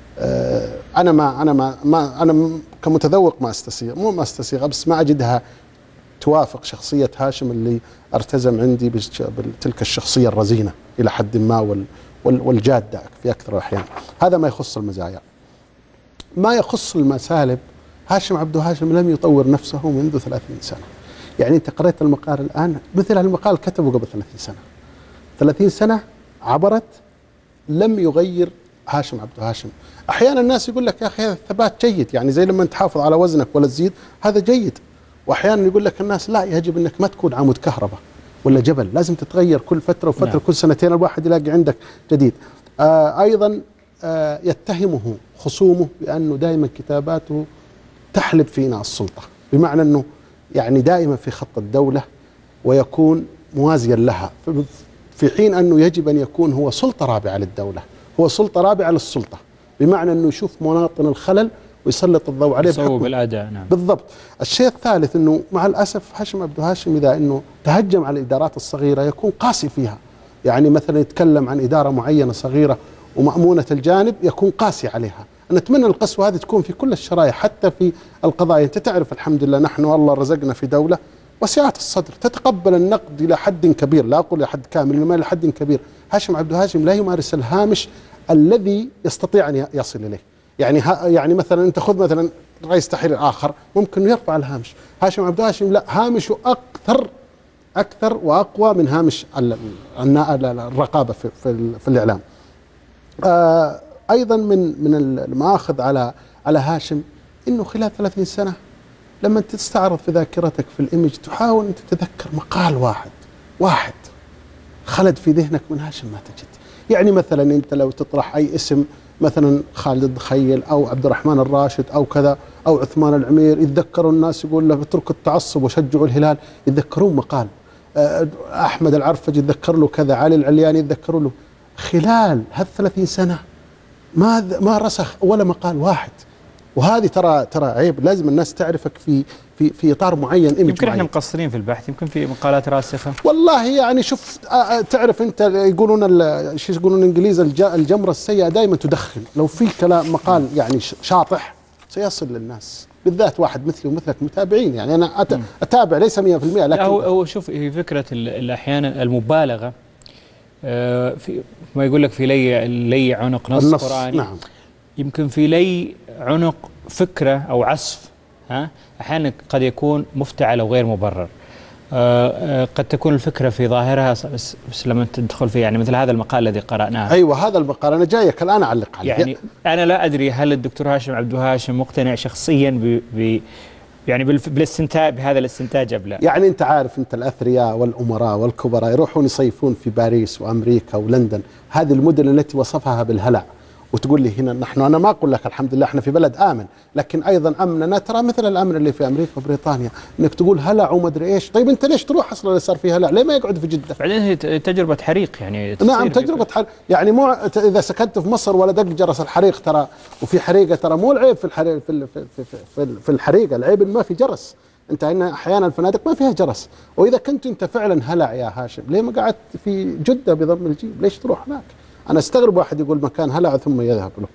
أنا كمتذوق ما أستسيغ، بس ما أجدها توافق شخصية هاشم اللي ارتزم عندي بتلك الشخصية الرزينة إلى حد ما والجادة في أكثر الأحيان. هذا ما يخص المزايا. ما يخص المسالب، هاشم عبد الهاشم لم يطور نفسه منذ 30 سنة. يعني أنت قرأت المقال الآن، مثل المقال كتبه قبل 30 سنة. 30 سنة عبرت لم يغير هاشم عبد الهاشم. أحيانا الناس يقول لك يا أخي هذا الثبات جيد، يعني زي لما تحافظ على وزنك ولا تزيد هذا جيد. وأحيانا يقول لك الناس لا، يجب أنك ما تكون عمود كهرباء ولا جبل، لازم تتغير كل فترة وفترة. نعم. كل سنتين الواحد يلاقي عندك جديد. أيضا يتهمه خصومه بأنه دائما كتاباته تحلب في إناء السلطة، بمعنى أنه يعني دائما في خط الدولة ويكون موازيا لها، في حين أنه يجب أن يكون هو سلطة رابعة للدولة، هو سلطة رابعة للسلطة، بمعنى أنه يشوف مواطن الخلل ويسلط الضوء عليه يصوب الأداء. نعم. بالضبط. الشيء الثالث أنه مع الأسف هاشم عبد الهاشم إذا أنه تهجم على الإدارات الصغيرة يكون قاسي فيها. يعني مثلا يتكلم عن إدارة معينة صغيرة ومأمونة الجانب يكون قاسي عليها. نتمنى القسوة هذه تكون في كل الشرائح حتى في القضايا. أنت تعرف الحمد لله نحن والله رزقنا في دولة وسعة الصدر تتقبل النقد إلى حد كبير، لا أقول إلى حد كامل إنما إلى حد كبير. هاشم عبد الهاشم لا يمارس الهامش الذي يستطيع أن يصل إليه. يعني مثلا أنت خذ مثلا رئيس تحرير آخر ممكن يرفع الهامش، هاشم عبد الهاشم لا، هامشه أكثر وأقوى من هامش الرقابة في الإعلام. أيضا من المآخذ على هاشم أنه خلال 30 سنة لما تستعرض في ذاكرتك في الإيمج تحاول أن تتذكر مقال واحد خلد في ذهنك من هاشم ما تجد. يعني مثلا أنت لو تطرح أي اسم مثلا خالد الدخيل أو عبد الرحمن الراشد أو كذا أو عثمان العمير، يتذكروا الناس يقول له اتركوا التعصب وشجعوا الهلال، يتذكرون مقال. أحمد العرفج يتذكر له كذا، علي العلياني يتذكروا له. خلال هذ 30 سنة ما رسخ ولا مقال واحد. وهذه ترى عيب، لازم الناس تعرفك في اطار معين. يمكن احنا مقصرين في البحث، يمكن في مقالات راسخه. والله يعني شوف، تعرف انت يقولون شو يقولون الانجليز الجمره السيئه دائما تدخن. لو في كلام مقال يعني شاطح سيصل للناس، بالذات واحد مثلي ومثلك متابعين. يعني انا اتابع ليس 100%، لكن هو شوف، هي فكره احيانا المبالغه في ما يقول لك في لي عنق نص قراني. نعم. يمكن في لي عنق فكرة أو عصف أحيانا قد يكون مفتعل أو غير مبرر. قد تكون الفكرة في ظاهرها بس لما تدخل في يعني مثل هذا المقال الذي قرأناه. أيوة هذا المقال أنا جايك الآن أعلق عليه. يعني أنا لا أدري هل الدكتور هاشم عبد الهاشم مقتنع شخصيا يعني بالاستنتاج بهذا الاستنتاج أم لا؟ يعني أنت عارف أنت الأثرياء والأمراء والكبراء يروحون يصيفون في باريس وأمريكا ولندن، هذه المدن التي وصفها بالهلع، وتقول لي هنا أنا ما أقول لك الحمد لله احنا في بلد آمن، لكن أيضا أمننا ترى مثل الأمن اللي في أمريكا وبريطانيا، إنك تقول هلع وما أدري إيش. طيب أنت ليش تروح أصلا اللي صار فيه هلع؟ ليه ما يقعد في جدة؟ بعدين هي تجربة حريق يعني. نعم تجربة حريق، يعني مو إذا سكنت في مصر ولا دق جرس الحريق ترى وفي حريقة، ترى مو العيب في الحريق في الحريقة، العيب إن ما في جرس. أنت هنا أحيانا الفنادق ما فيها جرس، وإذا كنت أنت فعلا هلع يا هاشم ليه ما قعدت في جدة بضم الجيم؟ ليش تروح هناك؟ أنا استغرب واحد يقول مكان هلع ثم يذهب له.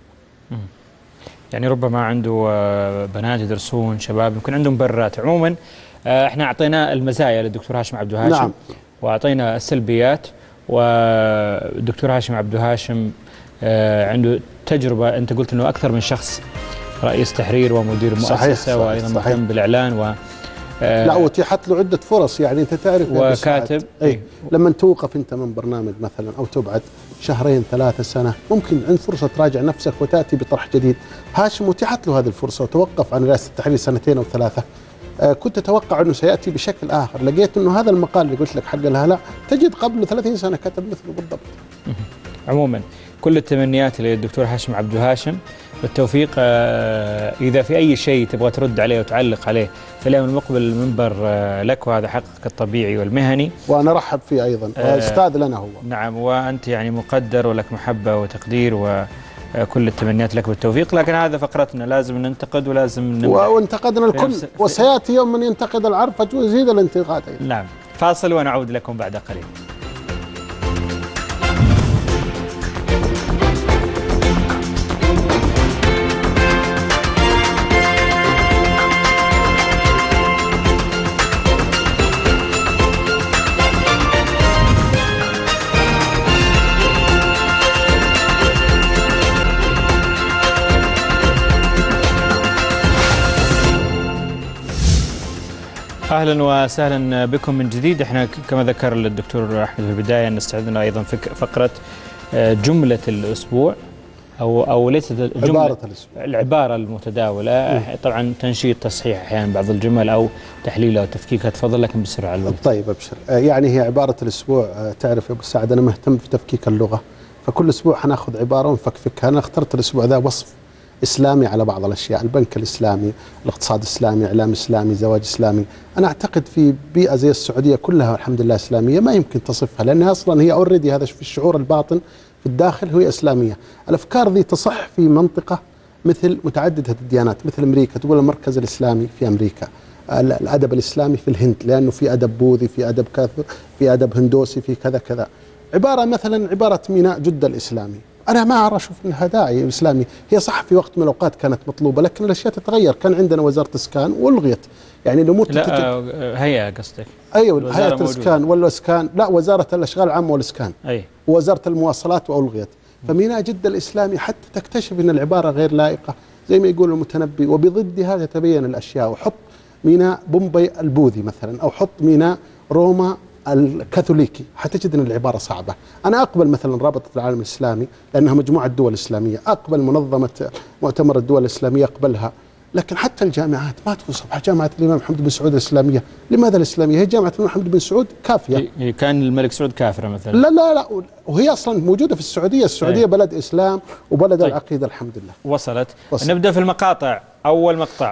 يعني ربما عنده بنات يدرسون، شباب يمكن عندهم برات. عموما احنا اعطينا المزايا للدكتور هاشم عبد الهاشم. نعم. واعطينا السلبيات. والدكتور هاشم عبد الهاشم عنده تجربه، انت قلت انه اكثر من شخص رئيس تحرير ومدير مؤسسه وايضا مهتم بالاعلان لا واتيحت له عده فرص. يعني انت تعرف وكاتب لما توقف انت من برنامج مثلا او تبعد شهرين 3 سنة ممكن عند فرصه تراجع نفسك وتاتي بطرح جديد. هاشم اتيحت له هذه الفرصه وتوقف عن رئاسه التحرير 2 أو 3. كنت اتوقع انه سياتي بشكل اخر، لقيت انه هذا المقال اللي قلت لك حق الهلا تجد قبل 30 سنة كتب مثله بالضبط. عموما كل التمنيات للدكتور هاشم عبد الهاشم بالتوفيق. إذا في أي شيء تبغى ترد عليه وتعلق عليه في اليوم المقبل المنبر لك، وهذا حقك الطبيعي والمهني، وأنا رحب فيه أيضا، أستاذ لنا هو. نعم، وأنت يعني مقدر ولك محبة وتقدير، وكل التمنيات لك بالتوفيق. لكن هذا فقرتنا، لازم ننتقد ولازم وانتقدنا الكل، وسيأتي يوم من ينتقد العرفة ويزيد الانتقاد. نعم، فاصل ونعود لكم بعد قليل. اهلا وسهلا بكم من جديد. احنا كما ذكر الدكتور احمد في البدايه ان استعدنا ايضا فقره جمله الاسبوع او ليست عباره الاسبوع، العباره المتداوله. طبعا تنشيط، تصحيح احيانا بعض الجمل او تحليلها وتفكيكها. تفضل لكن بسرعه الوقت. طيب ابشر. يعني هي عباره الاسبوع، تعرف يا ابو سعد انا مهتم في تفكيك اللغه، فكل اسبوع حناخذ عباره ونفكفكها. انا اخترت الاسبوع ذا وصف إسلامي على بعض الأشياء، البنك الإسلامي، الاقتصاد الإسلامي، إعلام إسلامي، زواج إسلامي. أنا أعتقد في بيئة زي السعودية كلها الحمد لله إسلامية ما يمكن تصفها، لأنها أصلا هي أوريدي هذا في الشعور الباطن في الداخل هي إسلامية. الأفكار ذي تصح في منطقة مثل متعددة الديانات، مثل أمريكا، تقول المركز الإسلامي في أمريكا، الأدب الإسلامي في الهند لأنه في أدب بوذي، في أدب كاثر، في أدب هندوسي، في كذا كذا. عبارة مثلا عبارة ميناء جدة الإسلامي، أنا ما أرى أشوف أنها داعي إسلامي. هي صح في وقت من الأوقات كانت مطلوبة، لكن الأشياء تتغير. كان عندنا وزارة إسكان وألغيت، يعني الأمور لا هيئة قصدك؟ أيوة هيئة الإسكان والإسكان، لا وزارة الأشغال العامة والإسكان، أي ووزارة المواصلات وألغيت. فميناء جدة الإسلامي حتى تكتشف أن العبارة غير لائقة زي ما يقول المتنبي، وبضدها تتبين الأشياء. وحط ميناء بومبي البوذي مثلا، أو حط ميناء روما الكاثوليكي، حتجد أن العبارة صعبة. أنا أقبل مثلا رابطة العالم الإسلامي لأنها مجموعة دول إسلامية، أقبل منظمة مؤتمر الدول الإسلامية أقبلها، لكن حتى الجامعات ما توصف. جامعة الإمام محمد بن سعود الإسلامية، لماذا الإسلامية؟ هي جامعة الإمام محمد بن سعود كافية. كان الملك سعود كافرة مثلا؟ لا لا لا، وهي أصلا موجودة في السعودية. السعودية بلد إسلام وبلد طيب. العقيدة الحمد لله. وصلت. نبدأ في المقاطع. أول مقطع.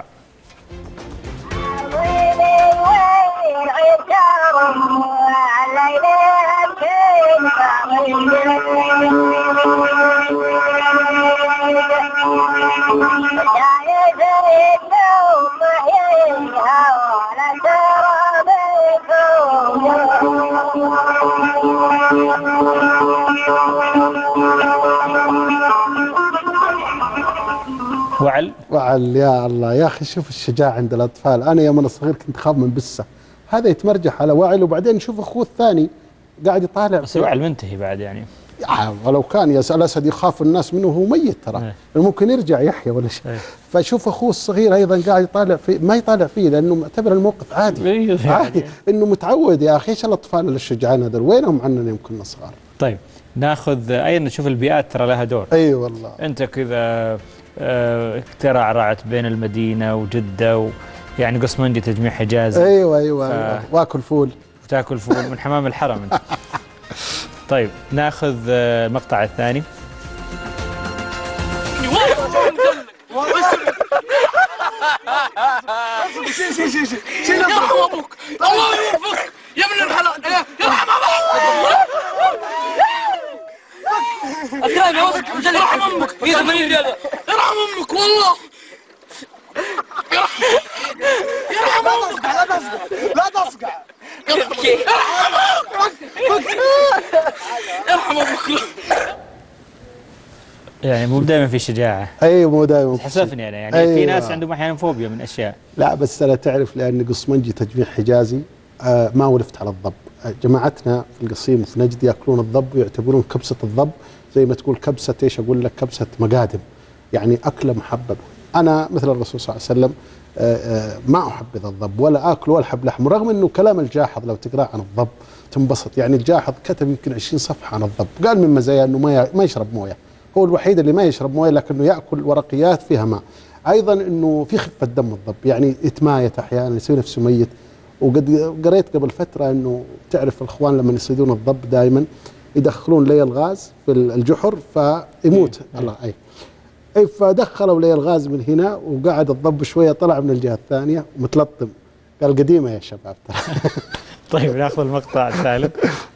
وعل يا الله يا أخي، شوف الشجاعة عند الأطفال. أنا يوم أنا صغير كنت خاف من بسة، هذا يتمرجح على وعل، وبعدين نشوف أخوه الثاني قاعد يطالع. بس وعل منتهي بعد يعني. ولو كان يا الأسد يخاف الناس منه وهو ميت ترى، ممكن يرجع يحيى ولا شيء. فشوف أخوه الصغير أيضا قاعد يطالع فيه، ما يطالع فيه لأنه معتبر الموقف عادي. عادي إنه متعود. يا أخي إيش الأطفال الشجعان هذول وينهم عننا يوم كنا صغار؟ طيب ناخذ أيضا نشوف البيئات ترى لها دور. أي والله. أنت كذا ترعرعت بين المدينة وجدة يعني قصمنجي تجميع حجازي. أيوة واكل فول. وتاكل فول من حمام الحرم انت. طيب ناخذ المقطع الثاني. شيل يرحم ابوك، الله يوفقك يا ابن الحلال، يرحم ابوك. يرحم امك 180 ريال، يرحم امك والله. يرحم امك. لا تصقع يرحم ابوك. يعني مو دائما في شجاعة. اي مو دائما. حسفني انا يعني في ناس عندهم احيانا فوبيا من اشياء. لا بس انا تعرف لاني قصمنجي تجميع حجازي ما ولفت على الضب. جماعتنا في القصيم وفي نجد ياكلون الضب ويعتبرون كبسة الضب زي ما تقول كبسة ايش اقول لك، كبسة مقادم، يعني اكله محببة. انا مثل الرسول صلى الله عليه وسلم ما احبذ الضب ولا اكل ولا احب لحم، رغم انه كلام الجاحظ لو تقرا عن الضب تنبسط. يعني الجاحظ كتب يمكن 20 صفحة عن الضب، قال من مزايا انه ما يشرب مويه، هو الوحيد اللي ما يشرب مويه لكنه ياكل ورقيات فيها ماء. ايضا انه في خفه دم الضب، يعني يتمايت احيانا يسوي نفسه ميت. وقد قريت قبل فتره انه تعرف الاخوان لما يصيدون الضب دائما يدخلون لي الغاز في الجحر فيموت. الله اي فدخلوا لي الغاز من هنا وقعد الضب شويه طلع من الجهه الثانيه ومتلطم. قال قديمه يا شباب. طيب ناخذ المقطع الثالث.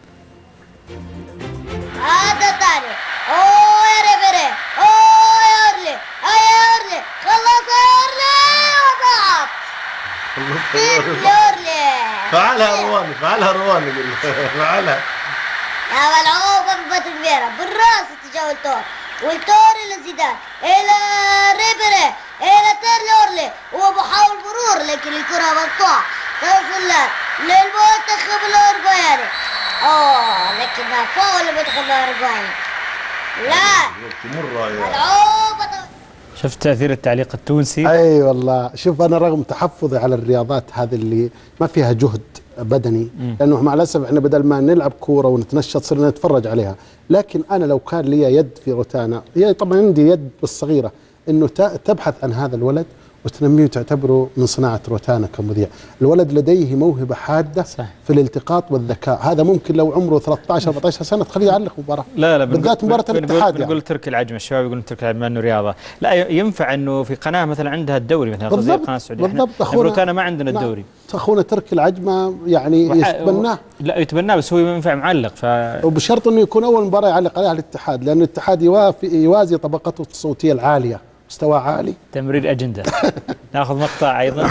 هذا ثاني. اوه يا ريبري، اوه يا اورلي، يا اورلي، خلص يا اورلي وضعت. يا اورلي. فعلها روان فعلها. يا ملعوب ضربة كبيرة بالراس اتجاه التور، والتور الى زيدان، الى ريبري، الى تيرلي اورلي، وهو بحاول مرور لكن الكرة مقطوعة توصل للمنتخب الاورجواياني. لكنها فاول المنتخب الاورجواياني. لا ملعوبة. شفت تأثير التعليق التونسي؟ اي والله. شوف انا رغم تحفظي على الرياضات هذه اللي ما فيها جهد بدني، لانه مع الاسف احنا بدل ما نلعب كوره ونتنشط صرنا نتفرج عليها، لكن انا لو كان لي يد في روتانا، هي طبعا عندي يد بالصغيره، انه تبحث عن هذا الولد وتنميه وتعتبره من صناعه روتانا كمذيع. الولد لديه موهبه حاده صح. في الالتقاط والذكاء، هذا ممكن لو عمره 13 14 سنه تخليه يعلق مباراه. لا بالذات مباراه الاتحاد. بنقول ترك العجمه، الشباب يقولون ترك العجمه انه رياضه، لا ينفع انه في قناه مثلا عندها الدوري مثلا زي القناه السعوديه. بالضبط. احنا روتانا ما عندنا الدوري. اخونا ترك العجمه يعني يتبناه. لا يتبناه بس هو ينفع معلق وبشرط انه يكون اول مباراه يعلق عليها الاتحاد، لان الاتحاد يوازي طبقته الصوتيه العاليه، مستوى عالي. تمرير أجندة. ناخذ مقطع أيضا.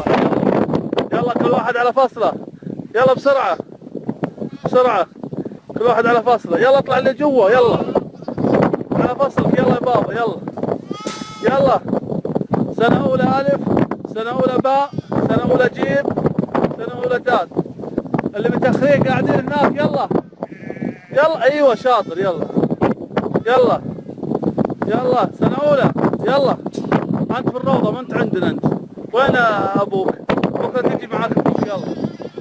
يلا كل واحد على فاصلة، يلا بسرعة بسرعة. كل واحد على فصله. يلا اطلع اللي جوا يلا على فصلك. يلا يا بابا يلا يلا. سنة أولى ألف، سنة أولى باء، سنة أولى جيم، سنة أولى دال. اللي متأخرين قاعدين هناك يلا يلا. أيوة شاطر يلا يلا يلا. سنة أولى يلا. أنت في الروضة ما أنت عندنا أنت. وين أبوك؟ بكرة تجي معك أبوك يلا.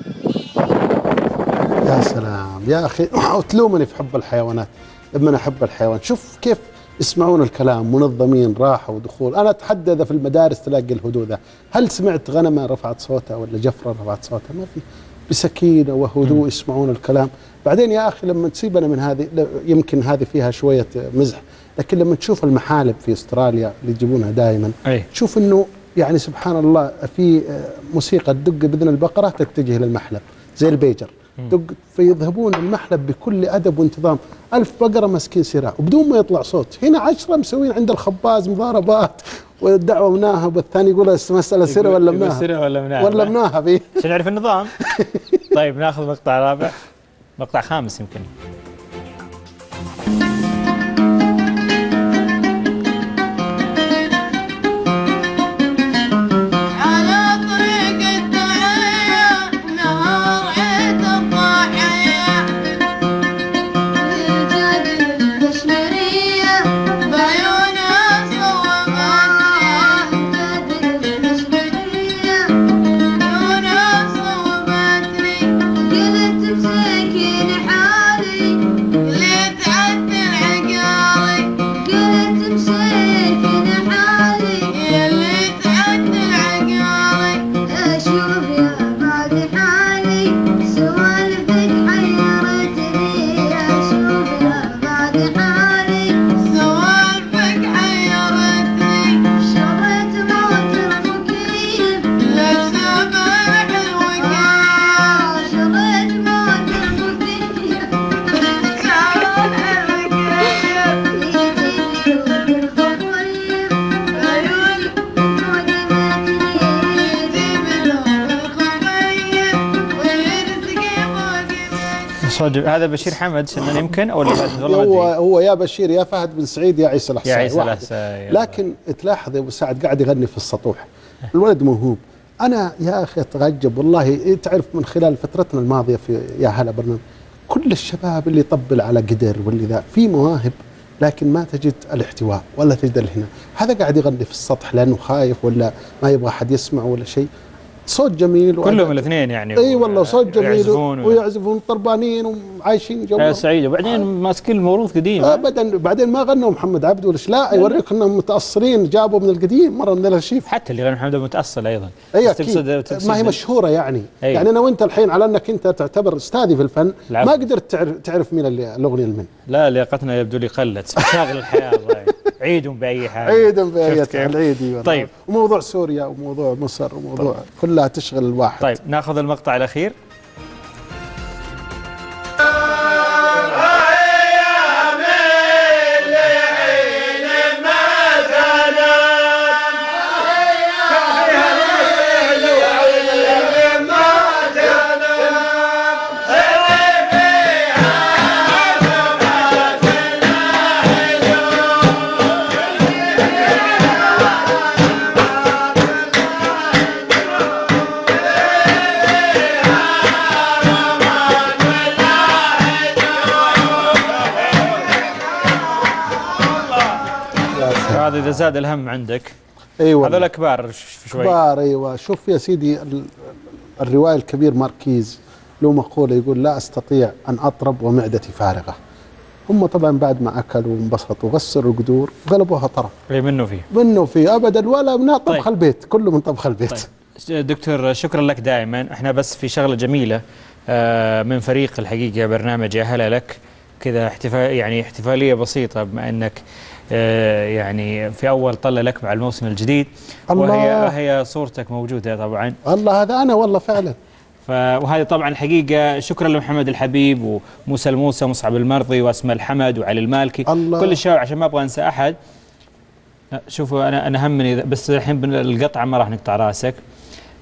يا سلام يا أخي تلومني في حب الحيوانات لما أنا أحب الحيوان. شوف كيف يسمعون الكلام منظمين راحة ودخول. أنا أتحدى إذا في المدارس تلاقي الهدوء ذا. هل سمعت غنمة رفعت صوتها ولا جفرة رفعت صوتها؟ ما في. بسكينة وهدوء يسمعون الكلام. بعدين يا أخي لما تسيبنا من هذه، يمكن هذه فيها شوية مزح، لكن لما تشوف المحالب في أستراليا اللي يجيبونها دائما تشوف أنه يعني سبحان الله في موسيقى تدق بإذن البقرة تتجه للمحلب زي البيجر دق، فيذهبون المحلب بكل أدب وانتظام. 1000 بقرة ماسكين سراء وبدون ما يطلع صوت. هنا 10 مسوين عند الخباز مضاربات والدعوة مناهب، والثاني يقول مسألة سرة ولا مناهب ولا مناهب إيه عشان نعرف النظام. طيب ناخذ مقطع رابع، مقطع خامس يمكن. هذا بشير حمد سنن يمكن او هو يا بشير يا فهد بن سعيد يا عيسى الحسائي. يا عيسى الحسائي. لكن تلاحظ يا ابو سعد قاعد يغني في السطوح. الولد موهوب. انا يا اخي اتعجب والله. تعرف من خلال فترتنا الماضيه في يا هلا برنامج كل الشباب اللي يطبل على قدر واللي ذا في مواهب، لكن ما تجد الاحتواء ولا تجد الهنا. هذا قاعد يغني في السطح لانه خايف ولا ما يبغى احد يسمع ولا شيء. صوت جميل كلهم الاثنين يعني. اي والله صوت جميل ويعزفون طربانين وعايشين جو سعيد. وبعدين ماسكين الموروث قديم ابدا. بعدين ما غنوا محمد عبد ولا لا يوريك انهم متاصلين جابوا من القديم مره من الارشيف. حتى اللي غنى محمد متاصل ايضا. اي اكيد ما هي مشهوره يعني. يعني انا وانت الحين على انك انت تعتبر استاذي في الفن ما قدرت تعرف مين الاغنيه المن. لا لياقتنا يبدو لي قلت. شاغل الحياه عيدهم باي حاجه. عيدهم باي العيد. طيب وموضوع سوريا وموضوع مصر وموضوع كلها تشغل الواحد. طيب ناخذ المقطع الاخير. هذا إذا زاد الهم عندك. ايوه هذول كبار شوي. كبار ايوه. شوف يا سيدي الروائي الكبير ماركيز له مقوله يقول لا استطيع ان اطرب ومعدتي فارغه. هم طبعا بعد ما اكلوا وانبسطوا غسلوا القدور وقلبوها طرف. منه فيه ابدا ولا من طبخ البيت كله من طبخ البيت. طيب. دكتور شكرا لك دائما. احنا بس في شغله جميله من فريق الحقيقه برنامج يا هلا لك كذا احتفاليه بسيطه بما انك يعني في أول طلة لك مع الموسم الجديد. وهي صورتك موجودة طبعا. الله هذا أنا والله فعلا. وهذه طبعا الحقيقة شكرا لمحمد الحبيب وموسى الموسى ومصعب المرضي واسماء الحمد وعلي المالكي. الله. كل الشباب عشان ما أبغى أنسى أحد. شوفوا أنا همني بس الحين القطعة ما راح نقطع راسك.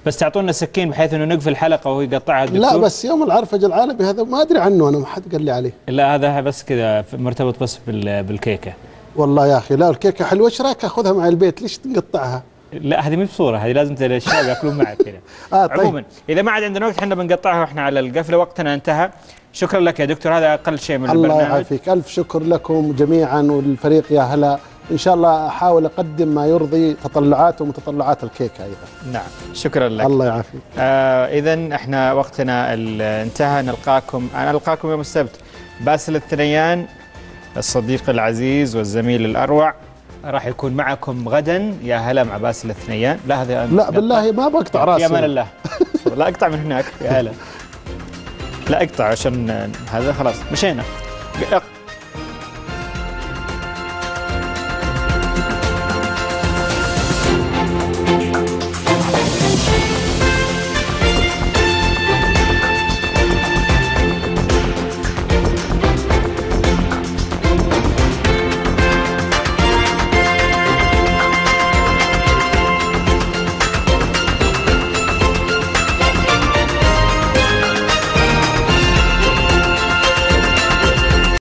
بس تعطونا سكين بحيث انه نقفل الحلقه وهو يقطعها الدكتور. لا بس يوم العرفج العالمي هذا ما ادري عنه، انا ما حد قال لي عليه. لا هذا بس كذا مرتبط بس بالكيكه. والله يا اخي لا الكيكه حلوه، ايش رايك اخذها مع البيت؟ ليش تقطعها؟ لا هذه مو بصوره، هذه لازم الشباب ياكلون معك كذا. طيب. عموما اذا ما عاد عندنا وقت احنا بنقطعها واحنا على القفله، وقتنا انتهى. شكرا لك يا دكتور، هذا اقل شيء من البرنامج. الله يعافيك، الف شكر لكم جميعا والفريق يا هلا. ان شاء الله احاول اقدم ما يرضي تطلعاتهم وتطلعات الكيكه ايضا. نعم شكرا لك. الله يعافيك. اذا احنا وقتنا انتهى. نلقاكم يوم السبت. باسل الثنيان الصديق العزيز والزميل الاروع راح يكون معكم غدا. يا هلا مع باسل الثنيان. لا هذا لا بالله ما بقطع راسي. يا امان الله. لا اقطع من هناك. يا هلا. لا اقطع عشان هذا خلاص مشينا.